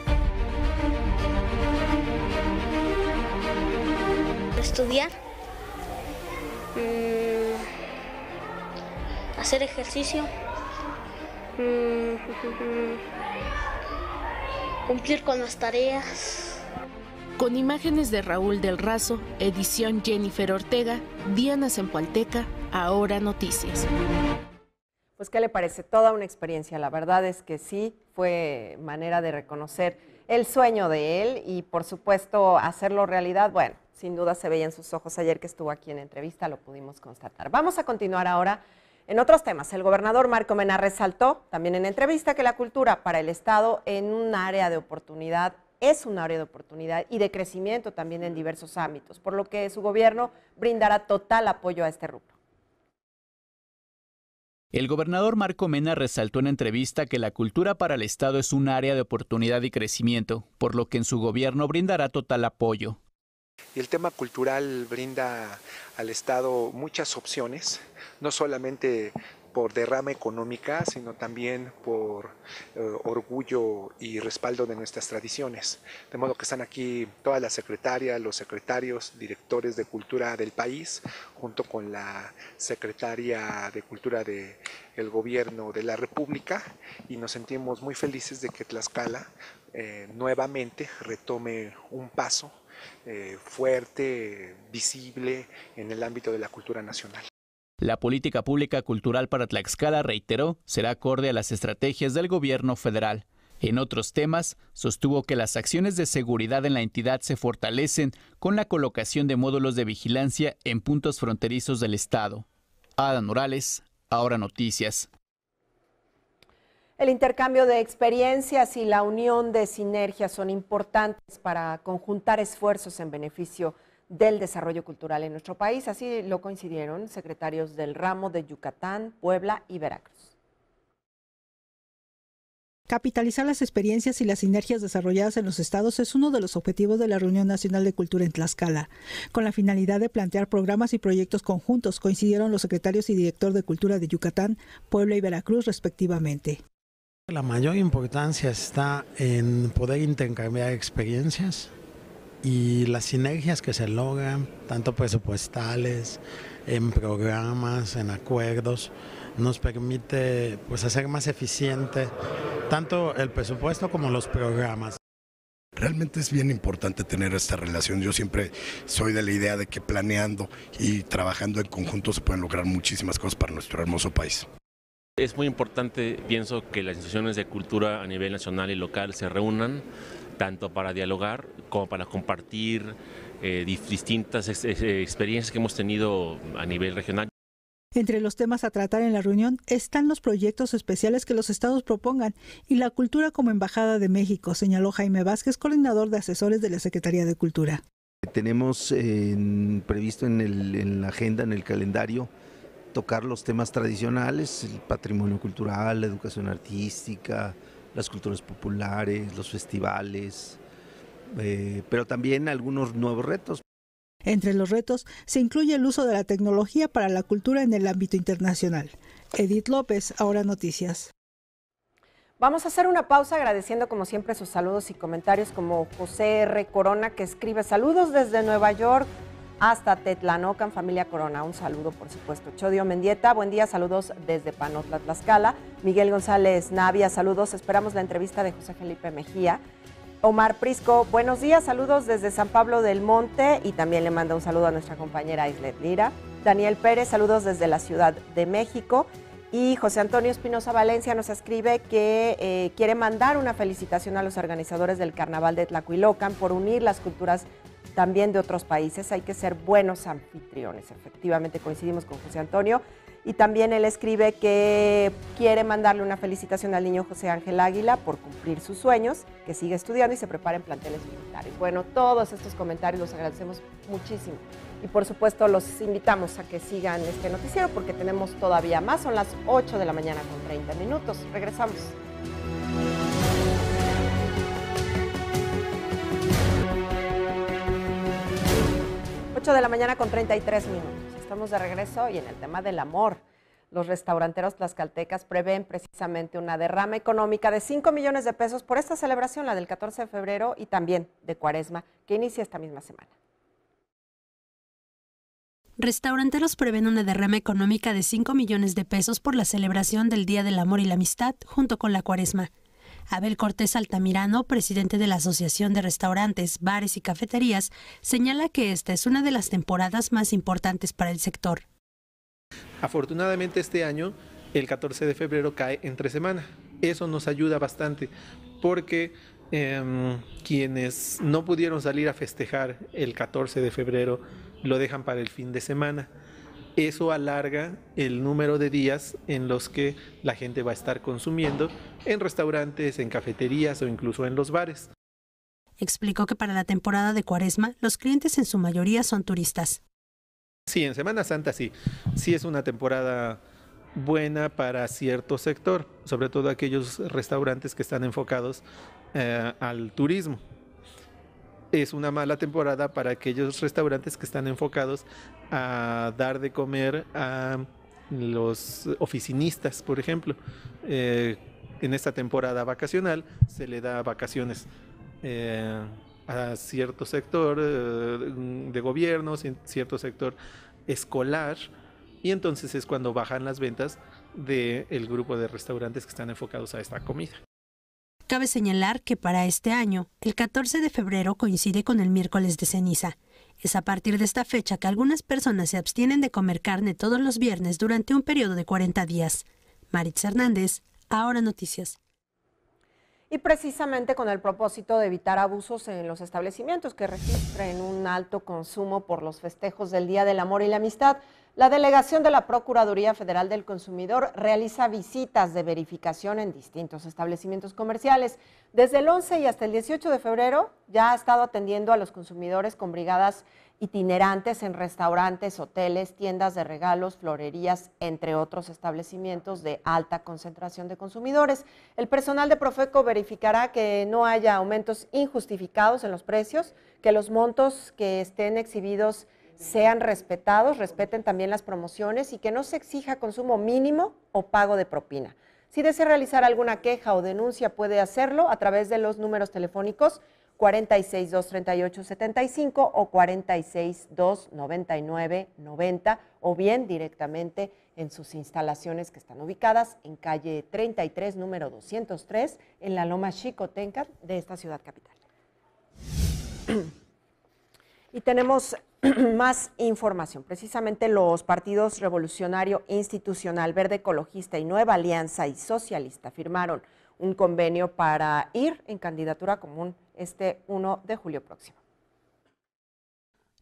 Estudiar, mmm, hacer ejercicio, mmm, cumplir con las tareas. Con imágenes de Raúl del Razo, edición Jennifer Ortega, Diana Zempoalteca, Ahora Noticias. Pues, ¿qué le parece? Toda una experiencia. La verdad es que sí, fue manera de reconocer el sueño de él y, por supuesto, hacerlo realidad. Bueno, sin duda se veía en sus ojos ayer que estuvo aquí en entrevista, lo pudimos constatar. Vamos a continuar ahora en otros temas. El gobernador Marco Mena resaltó también en entrevista que la cultura para el Estado en un área de oportunidad es un área de oportunidad y de crecimiento también en diversos ámbitos, por lo que su gobierno brindará total apoyo a este rubro. El gobernador Marco Mena resaltó en entrevista que la cultura para el Estado es un área de oportunidad y crecimiento, por lo que en su gobierno brindará total apoyo. Y el tema cultural brinda al Estado muchas opciones, no solamente por derrama económica, sino también por eh, orgullo y respaldo de nuestras tradiciones. De modo que están aquí todas las secretarias, los secretarios, directores de cultura del país, junto con la secretaria de Cultura del Gobierno de la República, y nos sentimos muy felices de que Tlaxcala eh, nuevamente retome un paso eh, fuerte, visible en el ámbito de la cultura nacional. La política pública cultural para Tlaxcala, reiteró, será acorde a las estrategias del gobierno federal. En otros temas, sostuvo que las acciones de seguridad en la entidad se fortalecen con la colocación de módulos de vigilancia en puntos fronterizos del estado. Adán Morales, Ahora Noticias. El intercambio de experiencias y la unión de sinergias son importantes para conjuntar esfuerzos en beneficio del desarrollo cultural en nuestro país. Así lo coincidieron secretarios del ramo de Yucatán, Puebla y Veracruz. Capitalizar las experiencias y las sinergias desarrolladas en los estados es uno de los objetivos de la Reunión Nacional de Cultura en Tlaxcala. Con la finalidad de plantear programas y proyectos conjuntos, coincidieron los secretarios y director de Cultura de Yucatán, Puebla y Veracruz, respectivamente. La mayor importancia está en poder intercambiar experiencias y las sinergias que se logran, tanto presupuestales, en programas, en acuerdos, nos permite pues hacer más eficiente tanto el presupuesto como los programas. Realmente es bien importante tener esta relación. Yo siempre soy de la idea de que planeando y trabajando en conjunto se pueden lograr muchísimas cosas para nuestro hermoso país. Es muy importante, pienso, que las instituciones de cultura a nivel nacional y local se reúnan, tanto para dialogar como para compartir eh, distintas ex experiencias que hemos tenido a nivel regional. Entre los temas a tratar en la reunión están los proyectos especiales que los estados propongan y la cultura como embajada de México, señaló Jaime Vázquez, coordinador de asesores de la Secretaría de Cultura. Tenemos eh, previsto en, el, en la agenda, en el calendario, tocar los temas tradicionales, el patrimonio cultural, la educación artística, las culturas populares, los festivales, eh, pero también algunos nuevos retos. Entre los retos se incluye el uso de la tecnología para la cultura en el ámbito internacional. Edith López, Ahora Noticias. Vamos a hacer una pausa agradeciendo como siempre sus saludos y comentarios, como José R. Corona, que escribe saludos desde Nueva York hasta Tetlanocan, familia Corona. Un saludo, por supuesto. Chodio Mendieta, buen día, saludos desde Panotla, Tlaxcala. Miguel González Navia, saludos, esperamos la entrevista de José Felipe Mejía. Omar Prisco, buenos días, saludos desde San Pablo del Monte, y también le manda un saludo a nuestra compañera Islet Lira. Daniel Pérez, saludos desde la Ciudad de México. Y José Antonio Espinosa Valencia nos escribe que eh, quiere mandar una felicitación a los organizadores del Carnaval de Tlacuilocan por unir las culturas también de otros países. Hay que ser buenos anfitriones. Efectivamente coincidimos con José Antonio. Y también él escribe que quiere mandarle una felicitación al niño José Ángel Águila por cumplir sus sueños, que sigue estudiando y se prepara en planteles militares. Bueno, todos estos comentarios los agradecemos muchísimo. Y por supuesto los invitamos a que sigan este noticiero porque tenemos todavía más. Son las ocho de la mañana con treinta minutos. Regresamos. ocho de la mañana con treinta y tres minutos. Estamos de regreso y en el tema del amor. Los restauranteros tlaxcaltecas prevén precisamente una derrama económica de cinco millones de pesos por esta celebración, la del catorce de febrero y también de Cuaresma, que inicia esta misma semana. Restauranteros prevén una derrama económica de cinco millones de pesos por la celebración del Día del Amor y la Amistad junto con la Cuaresma. Abel Cortés Altamirano, presidente de la Asociación de Restaurantes, Bares y Cafeterías, señala que esta es una de las temporadas más importantes para el sector. Afortunadamente este año, el catorce de febrero cae entre semana. Eso nos ayuda bastante porque eh, quienes no pudieron salir a festejar el catorce de febrero lo dejan para el fin de semana. Eso alarga el número de días en los que la gente va a estar consumiendo en restaurantes, en cafeterías o incluso en los bares. Explicó que para la temporada de Cuaresma, los clientes en su mayoría son turistas. Sí, en Semana Santa sí. Sí es una temporada buena para cierto sector, sobre todo aquellos restaurantes que están enfocados eh, al turismo. Es una mala temporada para aquellos restaurantes que están enfocados a dar de comer a los oficinistas, por ejemplo. Eh, en esta temporada vacacional se le da vacaciones eh, a cierto sector eh, de gobierno, cierto sector escolar, y entonces es cuando bajan las ventas del grupo de restaurantes que están enfocados a esta comida. Cabe señalar que para este año, el catorce de febrero coincide con el miércoles de ceniza. Es a partir de esta fecha que algunas personas se abstienen de comer carne todos los viernes durante un periodo de cuarenta días. Maritza Hernández, Ahora Noticias. Y precisamente con el propósito de evitar abusos en los establecimientos que registren un alto consumo por los festejos del Día del Amor y la Amistad, la delegación de la Procuraduría Federal del Consumidor realiza visitas de verificación en distintos establecimientos comerciales. Desde el once y hasta el dieciocho de febrero ya ha estado atendiendo a los consumidores con brigadas itinerantes en restaurantes, hoteles, tiendas de regalos, florerías, entre otros establecimientos de alta concentración de consumidores. El personal de Profeco verificará que no haya aumentos injustificados en los precios, que los montos que estén exhibidos sean respetados, respeten también las promociones y que no se exija consumo mínimo o pago de propina. Si desea realizar alguna queja o denuncia, puede hacerlo a través de los números telefónicos cuarenta y seis, dos treinta y ocho, setenta y cinco o cuarenta y seis, dos noventa y nueve, noventa o bien directamente en sus instalaciones que están ubicadas en calle treinta y tres, número doscientos tres, en la Loma Xicotenca de esta ciudad capital. Y tenemos más información. Precisamente los partidos Revolucionario Institucional, Verde Ecologista y Nueva Alianza y Socialista firmaron un convenio para ir en candidatura común este uno de julio próximo.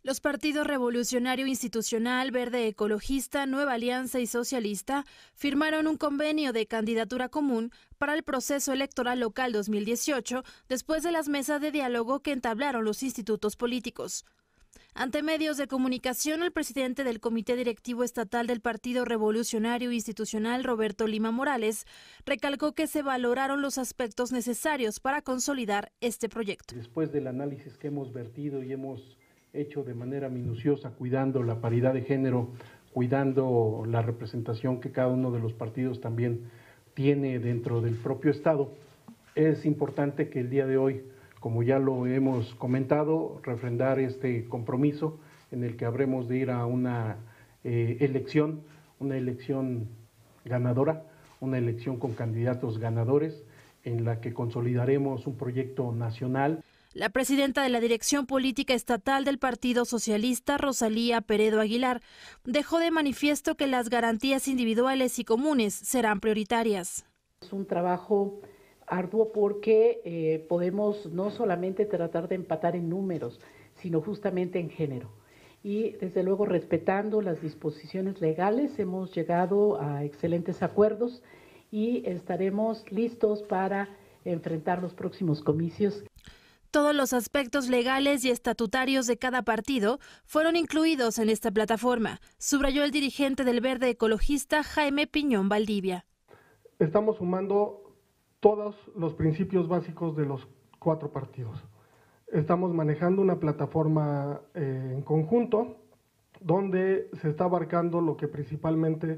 Los partidos Revolucionario Institucional, Verde Ecologista, Nueva Alianza y Socialista firmaron un convenio de candidatura común para el proceso electoral local dos mil dieciocho, después de las mesas de diálogo que entablaron los institutos políticos. Ante medios de comunicación, el presidente del Comité Directivo Estatal del Partido Revolucionario Institucional, Roberto Lima Morales, recalcó que se valoraron los aspectos necesarios para consolidar este proyecto. Después del análisis que hemos vertido y hemos hecho de manera minuciosa, cuidando la paridad de género, cuidando la representación que cada uno de los partidos también tiene dentro del propio Estado, es importante que el día de hoy, como ya lo hemos comentado, refrendar este compromiso en el que habremos de ir a una eh, elección, una elección ganadora, una elección con candidatos ganadores, en la que consolidaremos un proyecto nacional. La presidenta de la Dirección Política Estatal del Partido Socialista, Rosalía Peredo Aguilar, dejó de manifiesto que las garantías individuales y comunes serán prioritarias. Es un trabajo arduo porque eh, podemos no solamente tratar de empatar en números, sino justamente en género. Y desde luego, respetando las disposiciones legales, hemos llegado a excelentes acuerdos y estaremos listos para enfrentar los próximos comicios. Todos los aspectos legales y estatutarios de cada partido fueron incluidos en esta plataforma, subrayó el dirigente del Verde Ecologista, Jaime Piñón Valdivia. Estamos sumando todos los principios básicos de los cuatro partidos. Estamos manejando una plataforma eh, en conjunto, donde se está abarcando lo que principalmente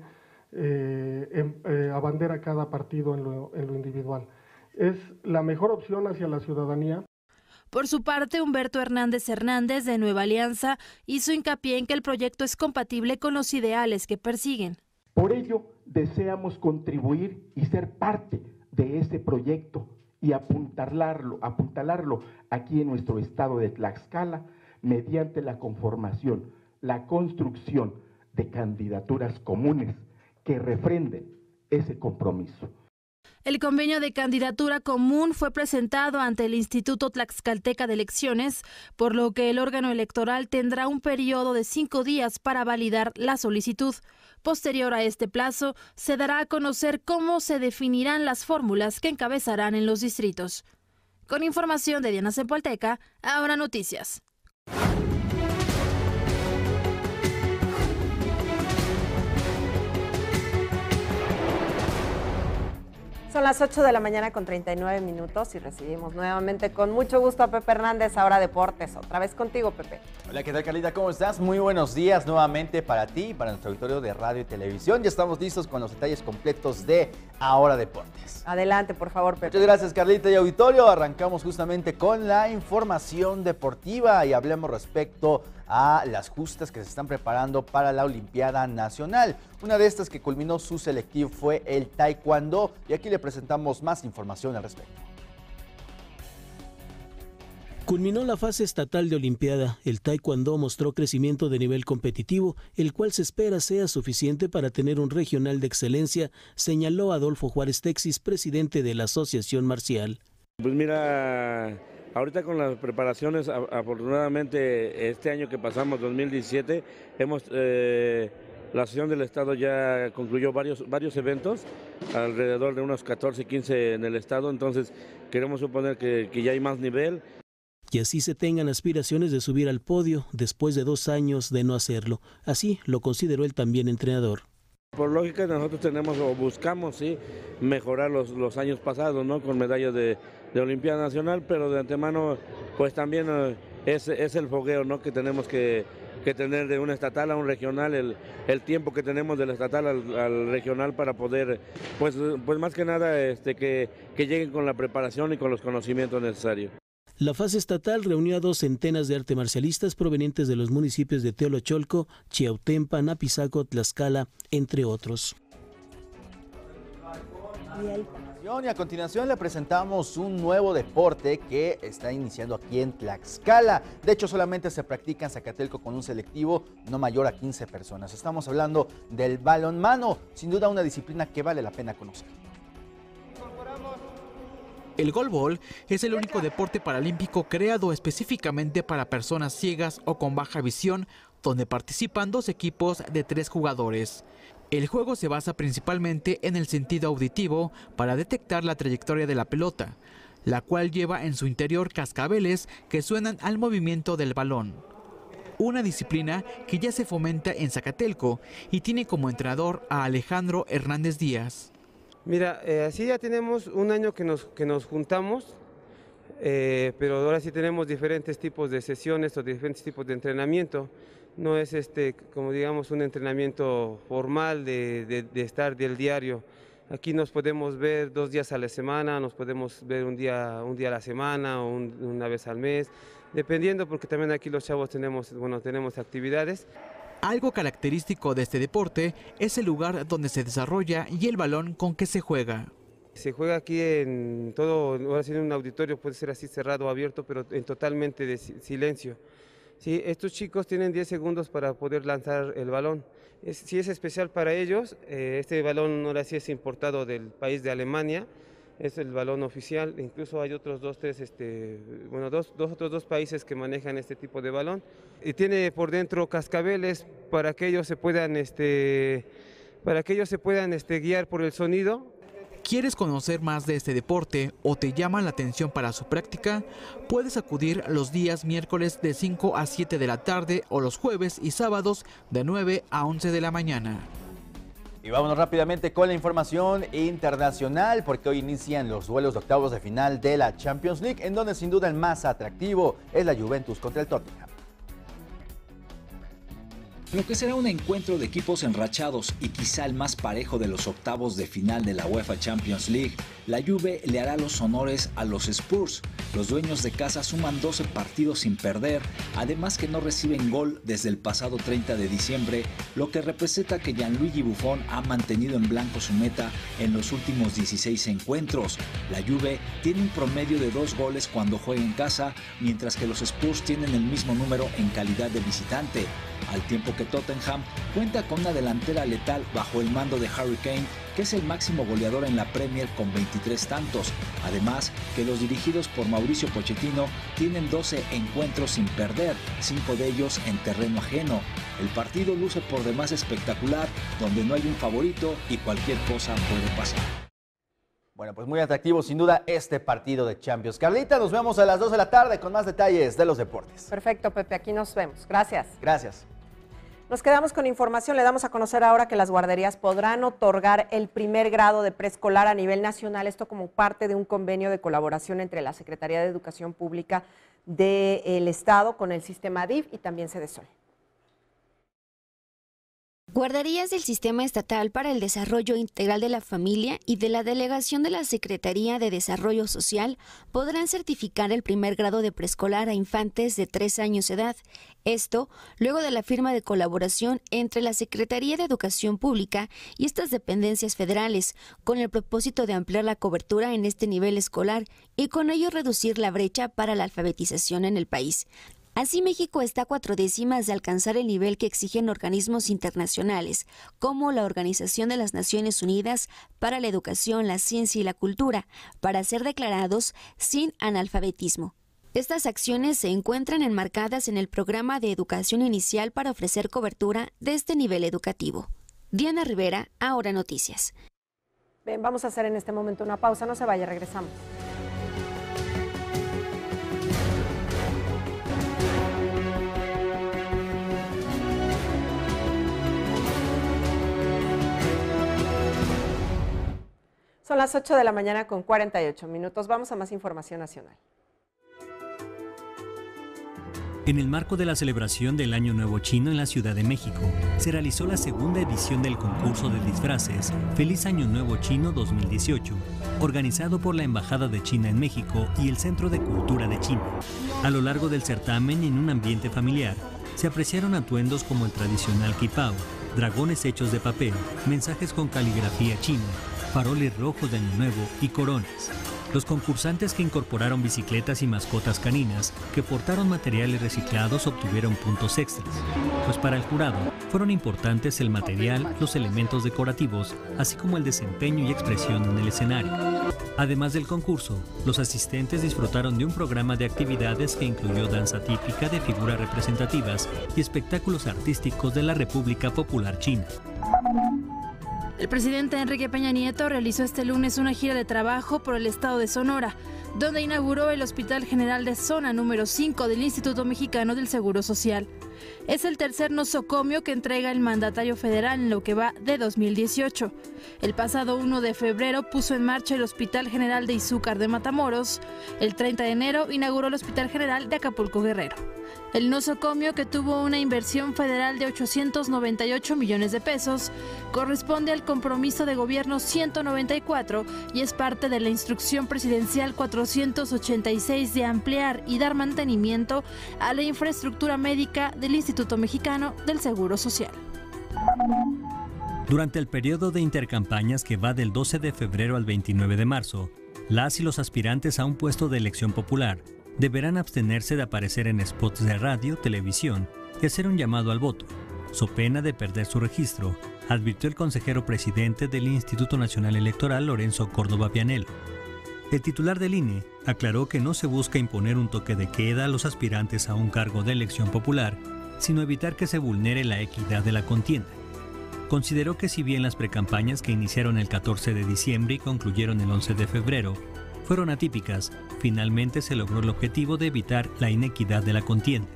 eh, eh, eh, abandera cada partido en lo, en lo individual. Es la mejor opción hacia la ciudadanía. Por su parte, Humberto Hernández Hernández, de Nueva Alianza, hizo hincapié en que el proyecto es compatible con los ideales que persiguen. Por ello, deseamos contribuir y ser parte de este proyecto y apuntalarlo, apuntalarlo aquí en nuestro estado de Tlaxcala mediante la conformación, la construcción de candidaturas comunes que refrenden ese compromiso. El convenio de candidatura común fue presentado ante el Instituto Tlaxcalteca de Elecciones, por lo que el órgano electoral tendrá un periodo de cinco días para validar la solicitud. Posterior a este plazo, se dará a conocer cómo se definirán las fórmulas que encabezarán en los distritos. Con información de Diana Zempolteca, Ahora Noticias. Son las ocho de la mañana con treinta y nueve minutos y recibimos nuevamente con mucho gusto a Pepe Hernández, ahora Deportes. Otra vez contigo, Pepe. Hola, ¿qué tal, Carlita? ¿Cómo estás? Muy buenos días nuevamente para ti y para nuestro auditorio de radio y televisión. Ya estamos listos con los detalles completos de Ahora Deportes. Adelante, por favor, Pepe. Muchas gracias, Carlita y auditorio. Arrancamos justamente con la información deportiva y hablemos respecto a las justas que se están preparando para la Olimpiada Nacional. Una de estas que culminó su selectivo fue el Taekwondo y aquí le presentamos más información al respecto. Culminó la fase estatal de Olimpiada. El Taekwondo mostró crecimiento de nivel competitivo, el cual se espera sea suficiente para tener un regional de excelencia, señaló Adolfo Juárez Texis, presidente de la Asociación Marcial. Pues mira, ahorita con las preparaciones, afortunadamente este año que pasamos, dos mil diecisiete, hemos, eh, la Asociación del Estado ya concluyó varios, varios eventos, alrededor de unos catorce, quince en el Estado, entonces queremos suponer que, que ya hay más nivel. Y así se tengan aspiraciones de subir al podio después de dos años de no hacerlo. Así lo consideró el también entrenador. Por lógica nosotros tenemos o buscamos sí mejorar los, los años pasados, ¿no? Con medallas de, de Olimpiada Nacional, pero de antemano pues también eh, es, es el fogueo, ¿no? Que tenemos que, que tener de un estatal a un regional, el, el tiempo que tenemos del estatal al, al regional para poder, pues, pues más que nada este, que, que lleguen con la preparación y con los conocimientos necesarios. La fase estatal reunió a dos centenas de arte marcialistas provenientes de los municipios de Teolocholco, Chiautempa, Napizaco, Tlaxcala, entre otros. Y a continuación le presentamos un nuevo deporte que está iniciando aquí en Tlaxcala. De hecho, solamente se practica en Zacatelco con un selectivo no mayor a quince personas. Estamos hablando del balonmano, sin duda una disciplina que vale la pena conocer. El goalball es el único deporte paralímpico creado específicamente para personas ciegas o con baja visión, donde participan dos equipos de tres jugadores. El juego se basa principalmente en el sentido auditivo para detectar la trayectoria de la pelota, la cual lleva en su interior cascabeles que suenan al movimiento del balón. Una disciplina que ya se fomenta en Zacatelco y tiene como entrenador a Alejandro Hernández Díaz. Mira, eh, así ya tenemos un año que nos, que nos juntamos, eh, pero ahora sí tenemos diferentes tipos de sesiones o diferentes tipos de entrenamiento. No es este, como digamos, un entrenamiento formal de, de, de estar del diario. Aquí nos podemos ver dos días a la semana, nos podemos ver un día, un día a la semana o un, una vez al mes, dependiendo, porque también aquí los chavos tenemos, bueno, tenemos actividades. Algo característico de este deporte es el lugar donde se desarrolla y el balón con que se juega. Se juega aquí en todo, ahora sí en un auditorio, puede ser así cerrado o abierto, pero en totalmente de silencio. Sí, estos chicos tienen diez segundos para poder lanzar el balón. Es, sí es especial para ellos, eh, este balón ahora sí es importado del país de Alemania, es el balón oficial, incluso hay otros dos, tres, este, bueno, dos, dos otros dos países que manejan este tipo de balón. Y tiene por dentro cascabeles para que ellos se puedan, este, para que ellos se puedan este, guiar por el sonido. ¿Quieres conocer más de este deporte o te llama la atención para su práctica? Puedes acudir los días miércoles de cinco a siete de la tarde o los jueves y sábados de nueve a once de la mañana. Y vámonos rápidamente con la información internacional, porque hoy inician los duelos de octavos de final de la Champions League, en donde sin duda el más atractivo es la Juventus contra el Tottenham. Lo que será un encuentro de equipos enrachados y quizá el más parejo de los octavos de final de la UEFA Champions League, la Juve le hará los honores a los Spurs. Los dueños de casa suman doce partidos sin perder, además que no reciben gol desde el pasado treinta de diciembre, lo que representa que Gianluigi Buffon ha mantenido en blanco su meta en los últimos dieciséis encuentros. La Juve tiene un promedio de dos goles cuando juega en casa, mientras que los Spurs tienen el mismo número en calidad de visitante. Al tiempo que Tottenham cuenta con una delantera letal bajo el mando de Harry Kane, que es el máximo goleador en la Premier con veintitrés tantos. Además, que los dirigidos por Mauricio Pochettino tienen doce encuentros sin perder, cinco de ellos en terreno ajeno. El partido luce por demás espectacular, donde no hay un favorito y cualquier cosa puede pasar. Bueno, pues muy atractivo sin duda este partido de Champions. Carlita, nos vemos a las dos de la tarde con más detalles de los deportes. Perfecto, Pepe, aquí nos vemos. Gracias. Gracias. Nos quedamos con información. Le damos a conocer ahora que las guarderías podrán otorgar el primer grado de preescolar a nivel nacional, esto como parte de un convenio de colaboración entre la Secretaría de Educación Pública del Estado con el sistema D I F y también Sedesol. Guarderías del Sistema Estatal para el Desarrollo Integral de la Familia y de la Delegación de la Secretaría de Desarrollo Social podrán certificar el primer grado de preescolar a infantes de tres años de edad. Esto luego de la firma de colaboración entre la Secretaría de Educación Pública y estas dependencias federales, con el propósito de ampliar la cobertura en este nivel escolar y con ello reducir la brecha para la alfabetización en el país. Así, México está a cuatro décimas de alcanzar el nivel que exigen organismos internacionales, como la Organización de las Naciones Unidas para la Educación, la Ciencia y la Cultura, para ser declarados sin analfabetismo. Estas acciones se encuentran enmarcadas en el programa de educación inicial para ofrecer cobertura de este nivel educativo. Diana Rivera, Ahora Noticias. Bien, vamos a hacer en este momento una pausa, no se vaya, regresamos. Son las ocho de la mañana con cuarenta y ocho minutos. Vamos a más información nacional. En el marco de la celebración del Año Nuevo Chino en la Ciudad de México, se realizó la segunda edición del concurso de disfraces Feliz Año Nuevo Chino dos mil dieciocho, organizado por la Embajada de China en México y el Centro de Cultura de China. A lo largo del certamen, en un ambiente familiar, se apreciaron atuendos como el tradicional quipao, dragones hechos de papel, mensajes con caligrafía china, faroles rojos de Año Nuevo y coronas. Los concursantes que incorporaron bicicletas y mascotas caninas que portaron materiales reciclados obtuvieron puntos extras, pues para el jurado fueron importantes el material, los elementos decorativos, así como el desempeño y expresión en el escenario. Además del concurso, los asistentes disfrutaron de un programa de actividades que incluyó danza típica de figuras representativas y espectáculos artísticos de la República Popular China. El presidente Enrique Peña Nieto realizó este lunes una gira de trabajo por el estado de Sonora, donde inauguró el Hospital General de Zona número cinco del Instituto Mexicano del Seguro Social. Es el tercer nosocomio que entrega el mandatario federal en lo que va de dos mil dieciocho. El pasado uno de febrero puso en marcha el Hospital General de Izúcar de Matamoros. El treinta de enero inauguró el Hospital General de Acapulco Guerrero. El nosocomio, que tuvo una inversión federal de ochocientos noventa y ocho millones de pesos, corresponde al compromiso de gobierno ciento noventa y cuatro y es parte de la instrucción presidencial cuatrocientos ochenta y seis de ampliar y dar mantenimiento a la infraestructura médica del Instituto Mexicano del Seguro Social. Durante el periodo de intercampañas que va del doce de febrero al veintinueve de marzo, las y los aspirantes a un puesto de elección popular deberán abstenerse de aparecer en spots de radio, televisión y hacer un llamado al voto, so pena de perder su registro, advirtió el consejero presidente del Instituto Nacional Electoral, Lorenzo Córdoba Pianelo. El titular del I N E aclaró que no se busca imponer un toque de queda a los aspirantes a un cargo de elección popular, sino evitar que se vulnere la equidad de la contienda. Consideró que si bien las precampañas que iniciaron el catorce de diciembre y concluyeron el once de febrero fueron atípicas, finalmente se logró el objetivo de evitar la inequidad de la contienda.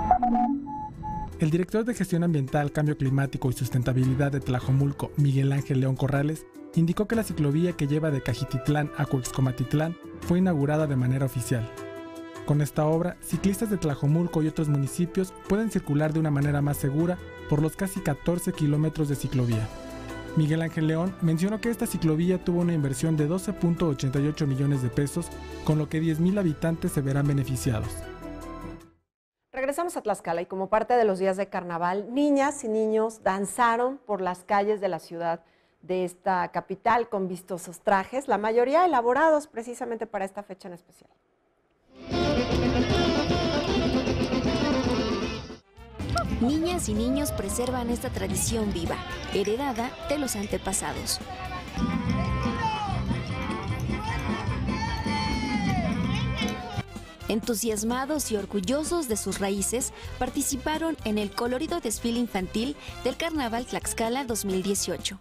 El director de Gestión Ambiental, Cambio Climático y Sustentabilidad de Tlajomulco, Miguel Ángel León Corrales, indicó que la ciclovía que lleva de Cajititlán a Coexcomatitlán fue inaugurada de manera oficial. Con esta obra, ciclistas de Tlajomulco y otros municipios pueden circular de una manera más segura por los casi catorce kilómetros de ciclovía. Miguel Ángel León mencionó que esta ciclovía tuvo una inversión de doce punto ochenta y ocho millones de pesos, con lo que diez mil habitantes se verán beneficiados. Regresamos a Tlaxcala y como parte de los días de carnaval, niñas y niños danzaron por las calles de la ciudad de esta capital con vistosos trajes, la mayoría elaborados precisamente para esta fecha en especial. Niñas y niños preservan esta tradición viva, heredada de los antepasados. Entusiasmados y orgullosos de sus raíces, participaron en el colorido desfile infantil del Carnaval Tlaxcala dos mil dieciocho.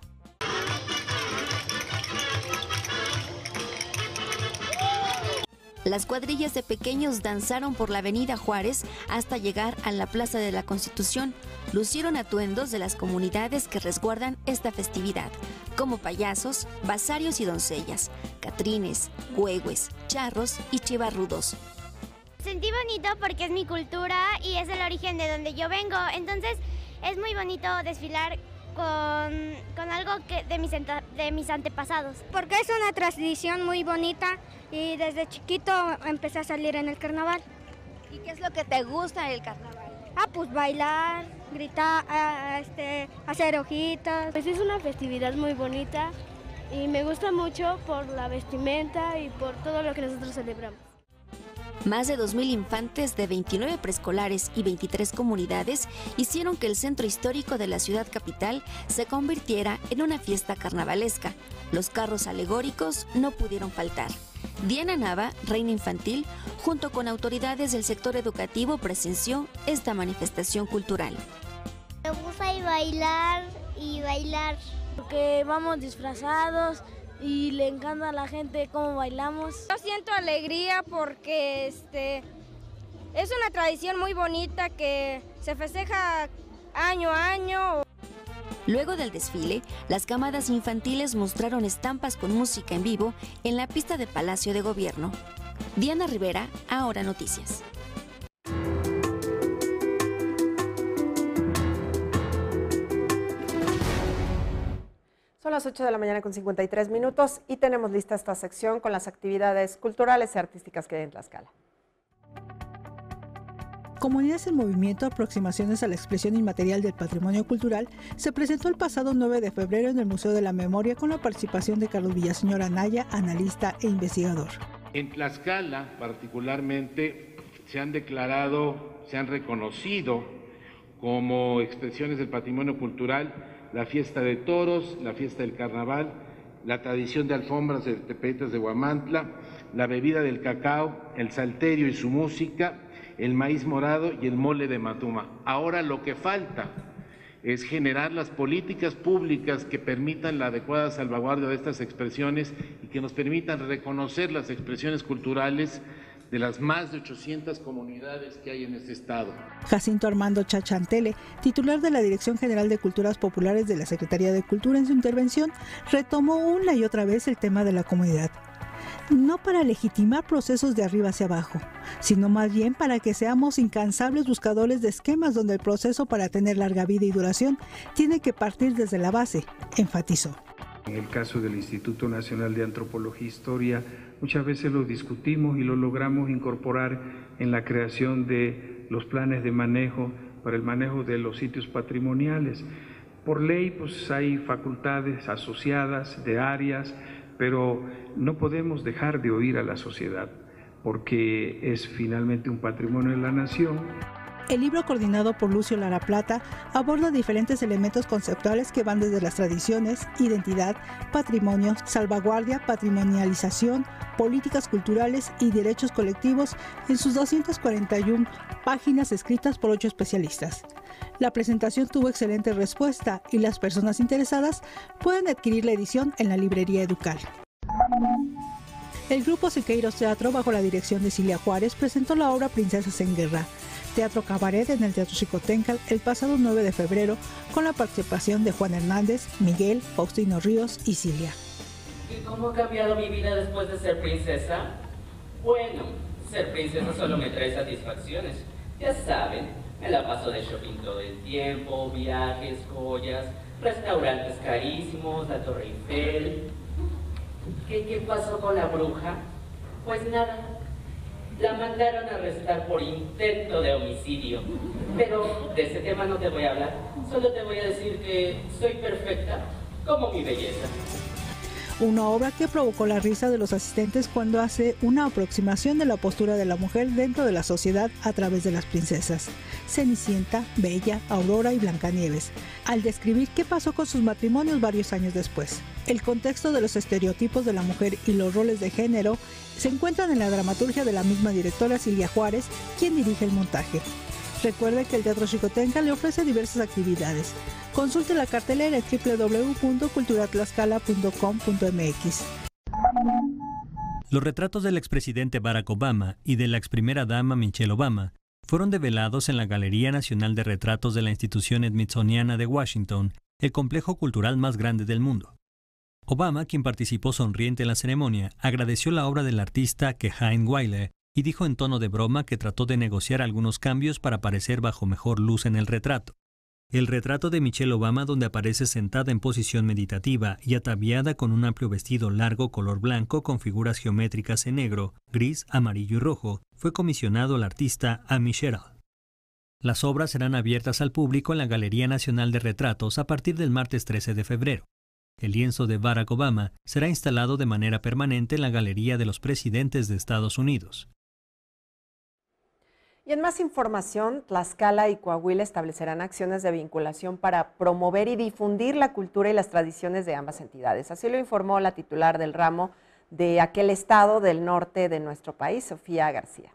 Las cuadrillas de pequeños danzaron por la Avenida Juárez hasta llegar a la Plaza de la Constitución. Lucieron atuendos de las comunidades que resguardan esta festividad, como payasos, vasarios y doncellas, catrines, güegües, charros y chivarrudos. Sentí bonito porque es mi cultura y es el origen de donde yo vengo, entonces es muy bonito desfilar con, con algo que de, mis, de mis antepasados. Porque es una tradición muy bonita y desde chiquito empecé a salir en el carnaval. ¿Y qué es lo que te gusta del carnaval? Ah, pues bailar, gritar, este, hacer hojitas. Pues es una festividad muy bonita y me gusta mucho por la vestimenta y por todo lo que nosotros celebramos. Más de dos mil infantes de veintinueve preescolares y veintitrés comunidades hicieron que el centro histórico de la ciudad capital se convirtiera en una fiesta carnavalesca. Los carros alegóricos no pudieron faltar. Diana Nava, reina infantil, junto con autoridades del sector educativo, presenció esta manifestación cultural. Me gusta ir bailar y bailar. Porque vamos disfrazados y le encanta a la gente cómo bailamos. Yo siento alegría porque este, es una tradición muy bonita que se festeja año a año. Luego del desfile, las camadas infantiles mostraron estampas con música en vivo en la pista de Palacio de Gobierno. Diana Rivera, Ahora Noticias. Son las ocho de la mañana con cincuenta y tres minutos y tenemos lista esta sección con las actividades culturales y artísticas que hay en Tlaxcala. Comunidades en Movimiento, aproximaciones a la expresión inmaterial del patrimonio cultural, se presentó el pasado nueve de febrero en el Museo de la Memoria con la participación de Carlos Villaseñor Anaya, analista e investigador. En Tlaxcala, particularmente, se han declarado, se han reconocido como expresiones del patrimonio cultural la fiesta de toros, la fiesta del carnaval, la tradición de alfombras de Tepetes de Huamantla, la bebida del cacao, el salterio y su música, el maíz morado y el mole de Matuma. Ahora lo que falta es generar las políticas públicas que permitan la adecuada salvaguardia de estas expresiones y que nos permitan reconocer las expresiones culturales de las más de ochocientas comunidades que hay en este estado. Jacinto Armando Chachantele, titular de la Dirección General de Culturas Populares de la Secretaría de Cultura, en su intervención retomó una y otra vez el tema de la comunidad. No para legitimar procesos de arriba hacia abajo, sino más bien para que seamos incansables buscadores de esquemas donde el proceso para tener larga vida y duración tiene que partir desde la base, enfatizó. En el caso del Instituto Nacional de Antropología e Historia, muchas veces lo discutimos y lo logramos incorporar en la creación de los planes de manejo para el manejo de los sitios patrimoniales. Por ley, pues hay facultades asociadas de áreas, pero no podemos dejar de oír a la sociedad, porque es finalmente un patrimonio de la nación. El libro, coordinado por Lucio Lara Plata, aborda diferentes elementos conceptuales que van desde las tradiciones, identidad, patrimonio, salvaguardia, patrimonialización, políticas culturales y derechos colectivos en sus doscientas cuarenta y una páginas escritas por ocho especialistas. La presentación tuvo excelente respuesta y las personas interesadas pueden adquirir la edición en la librería Educal. El grupo Siqueiros Teatro, bajo la dirección de Cilia Juárez, presentó la obra Princesas en Guerra, teatro cabaret en el Teatro Xicoténcal el pasado nueve de febrero, con la participación de Juan Hernández, Miguel, Faustino Ríos y Cilia. ¿Y cómo ha cambiado mi vida después de ser princesa? Bueno, ser princesa solo me trae satisfacciones. Ya saben, me la paso de shopping todo el tiempo, viajes, joyas, restaurantes carísimos, la Torre Eiffel. ¿Qué, qué pasó con la bruja? Pues nada. La mandaron a arrestar por intento de homicidio. Pero de ese tema no te voy a hablar. Solo te voy a decir que soy perfecta como mi belleza. Una obra que provocó la risa de los asistentes cuando hace una aproximación de la postura de la mujer dentro de la sociedad a través de las princesas, Cenicienta, Bella, Aurora y Blancanieves, al describir qué pasó con sus matrimonios varios años después. El contexto de los estereotipos de la mujer y los roles de género se encuentran en la dramaturgia de la misma directora Cilia Juárez, quien dirige el montaje. Recuerde que el Teatro Xicoténcal le ofrece diversas actividades. Consulte la cartelera en doble u doble u doble u punto cultura tlaxcala punto com punto m x. Los retratos del expresidente Barack Obama y de la exprimera dama Michelle Obama fueron develados en la Galería Nacional de Retratos de la Institución Smithsoniana de Washington, el complejo cultural más grande del mundo. Obama, quien participó sonriente en la ceremonia, agradeció la obra del artista Kehaine Wiley y dijo en tono de broma que trató de negociar algunos cambios para aparecer bajo mejor luz en el retrato. El retrato de Michelle Obama, donde aparece sentada en posición meditativa y ataviada con un amplio vestido largo color blanco con figuras geométricas en negro, gris, amarillo y rojo, fue comisionado al artista Amy Sherrill. Las obras serán abiertas al público en la Galería Nacional de Retratos a partir del martes trece de febrero. El lienzo de Barack Obama será instalado de manera permanente en la Galería de los Presidentes de Estados Unidos. Y en más información, Tlaxcala y Coahuila establecerán acciones de vinculación para promover y difundir la cultura y las tradiciones de ambas entidades. Así lo informó la titular del ramo de aquel estado del norte de nuestro país, Sofía García.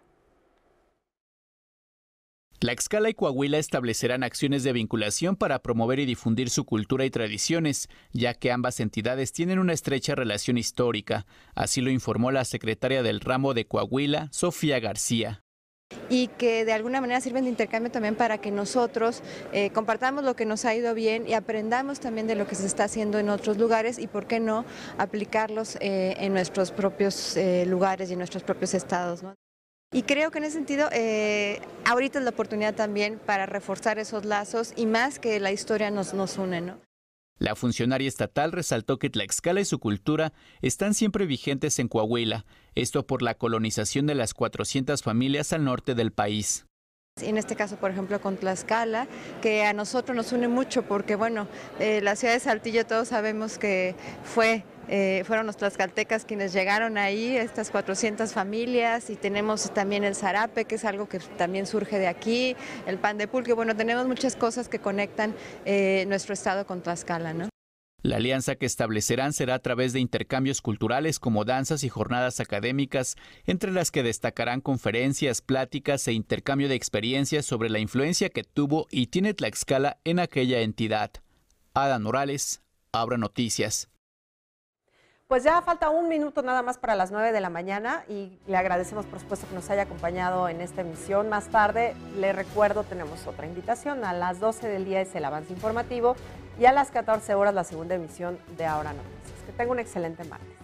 Tlaxcala y Coahuila establecerán acciones de vinculación para promover y difundir su cultura y tradiciones, ya que ambas entidades tienen una estrecha relación histórica. Así lo informó la secretaria del ramo de Coahuila, Sofía García. Y que de alguna manera sirven de intercambio también para que nosotros eh, compartamos lo que nos ha ido bien y aprendamos también de lo que se está haciendo en otros lugares y por qué no aplicarlos eh, en nuestros propios eh, lugares y en nuestros propios estados, ¿no? Y creo que en ese sentido eh, ahorita es la oportunidad también para reforzar esos lazos y más que la historia nos, nos une, ¿no? La funcionaria estatal resaltó que Tlaxcala y su cultura están siempre vigentes en Coahuila, esto por la colonización de las cuatrocientas familias al norte del país. En este caso, por ejemplo, con Tlaxcala, que a nosotros nos une mucho porque, bueno, eh, la ciudad de Saltillo todos sabemos que fue, eh, fueron los tlaxcaltecas quienes llegaron ahí, estas cuatrocientas familias, y tenemos también el zarape, que es algo que también surge de aquí, el pan de pulque, bueno, tenemos muchas cosas que conectan eh, nuestro estado con Tlaxcala, ¿no? La alianza que establecerán será a través de intercambios culturales como danzas y jornadas académicas, entre las que destacarán conferencias, pláticas e intercambio de experiencias sobre la influencia que tuvo y tiene Tlaxcala en aquella entidad. Adán Morales, Abra Noticias. Pues ya falta un minuto nada más para las nueve de la mañana y le agradecemos por supuesto que nos haya acompañado en esta emisión. Más tarde, le recuerdo, tenemos otra invitación. A las doce del día es el avance informativo y a las catorce horas la segunda emisión de Ahora Noticias. Que tenga un excelente martes.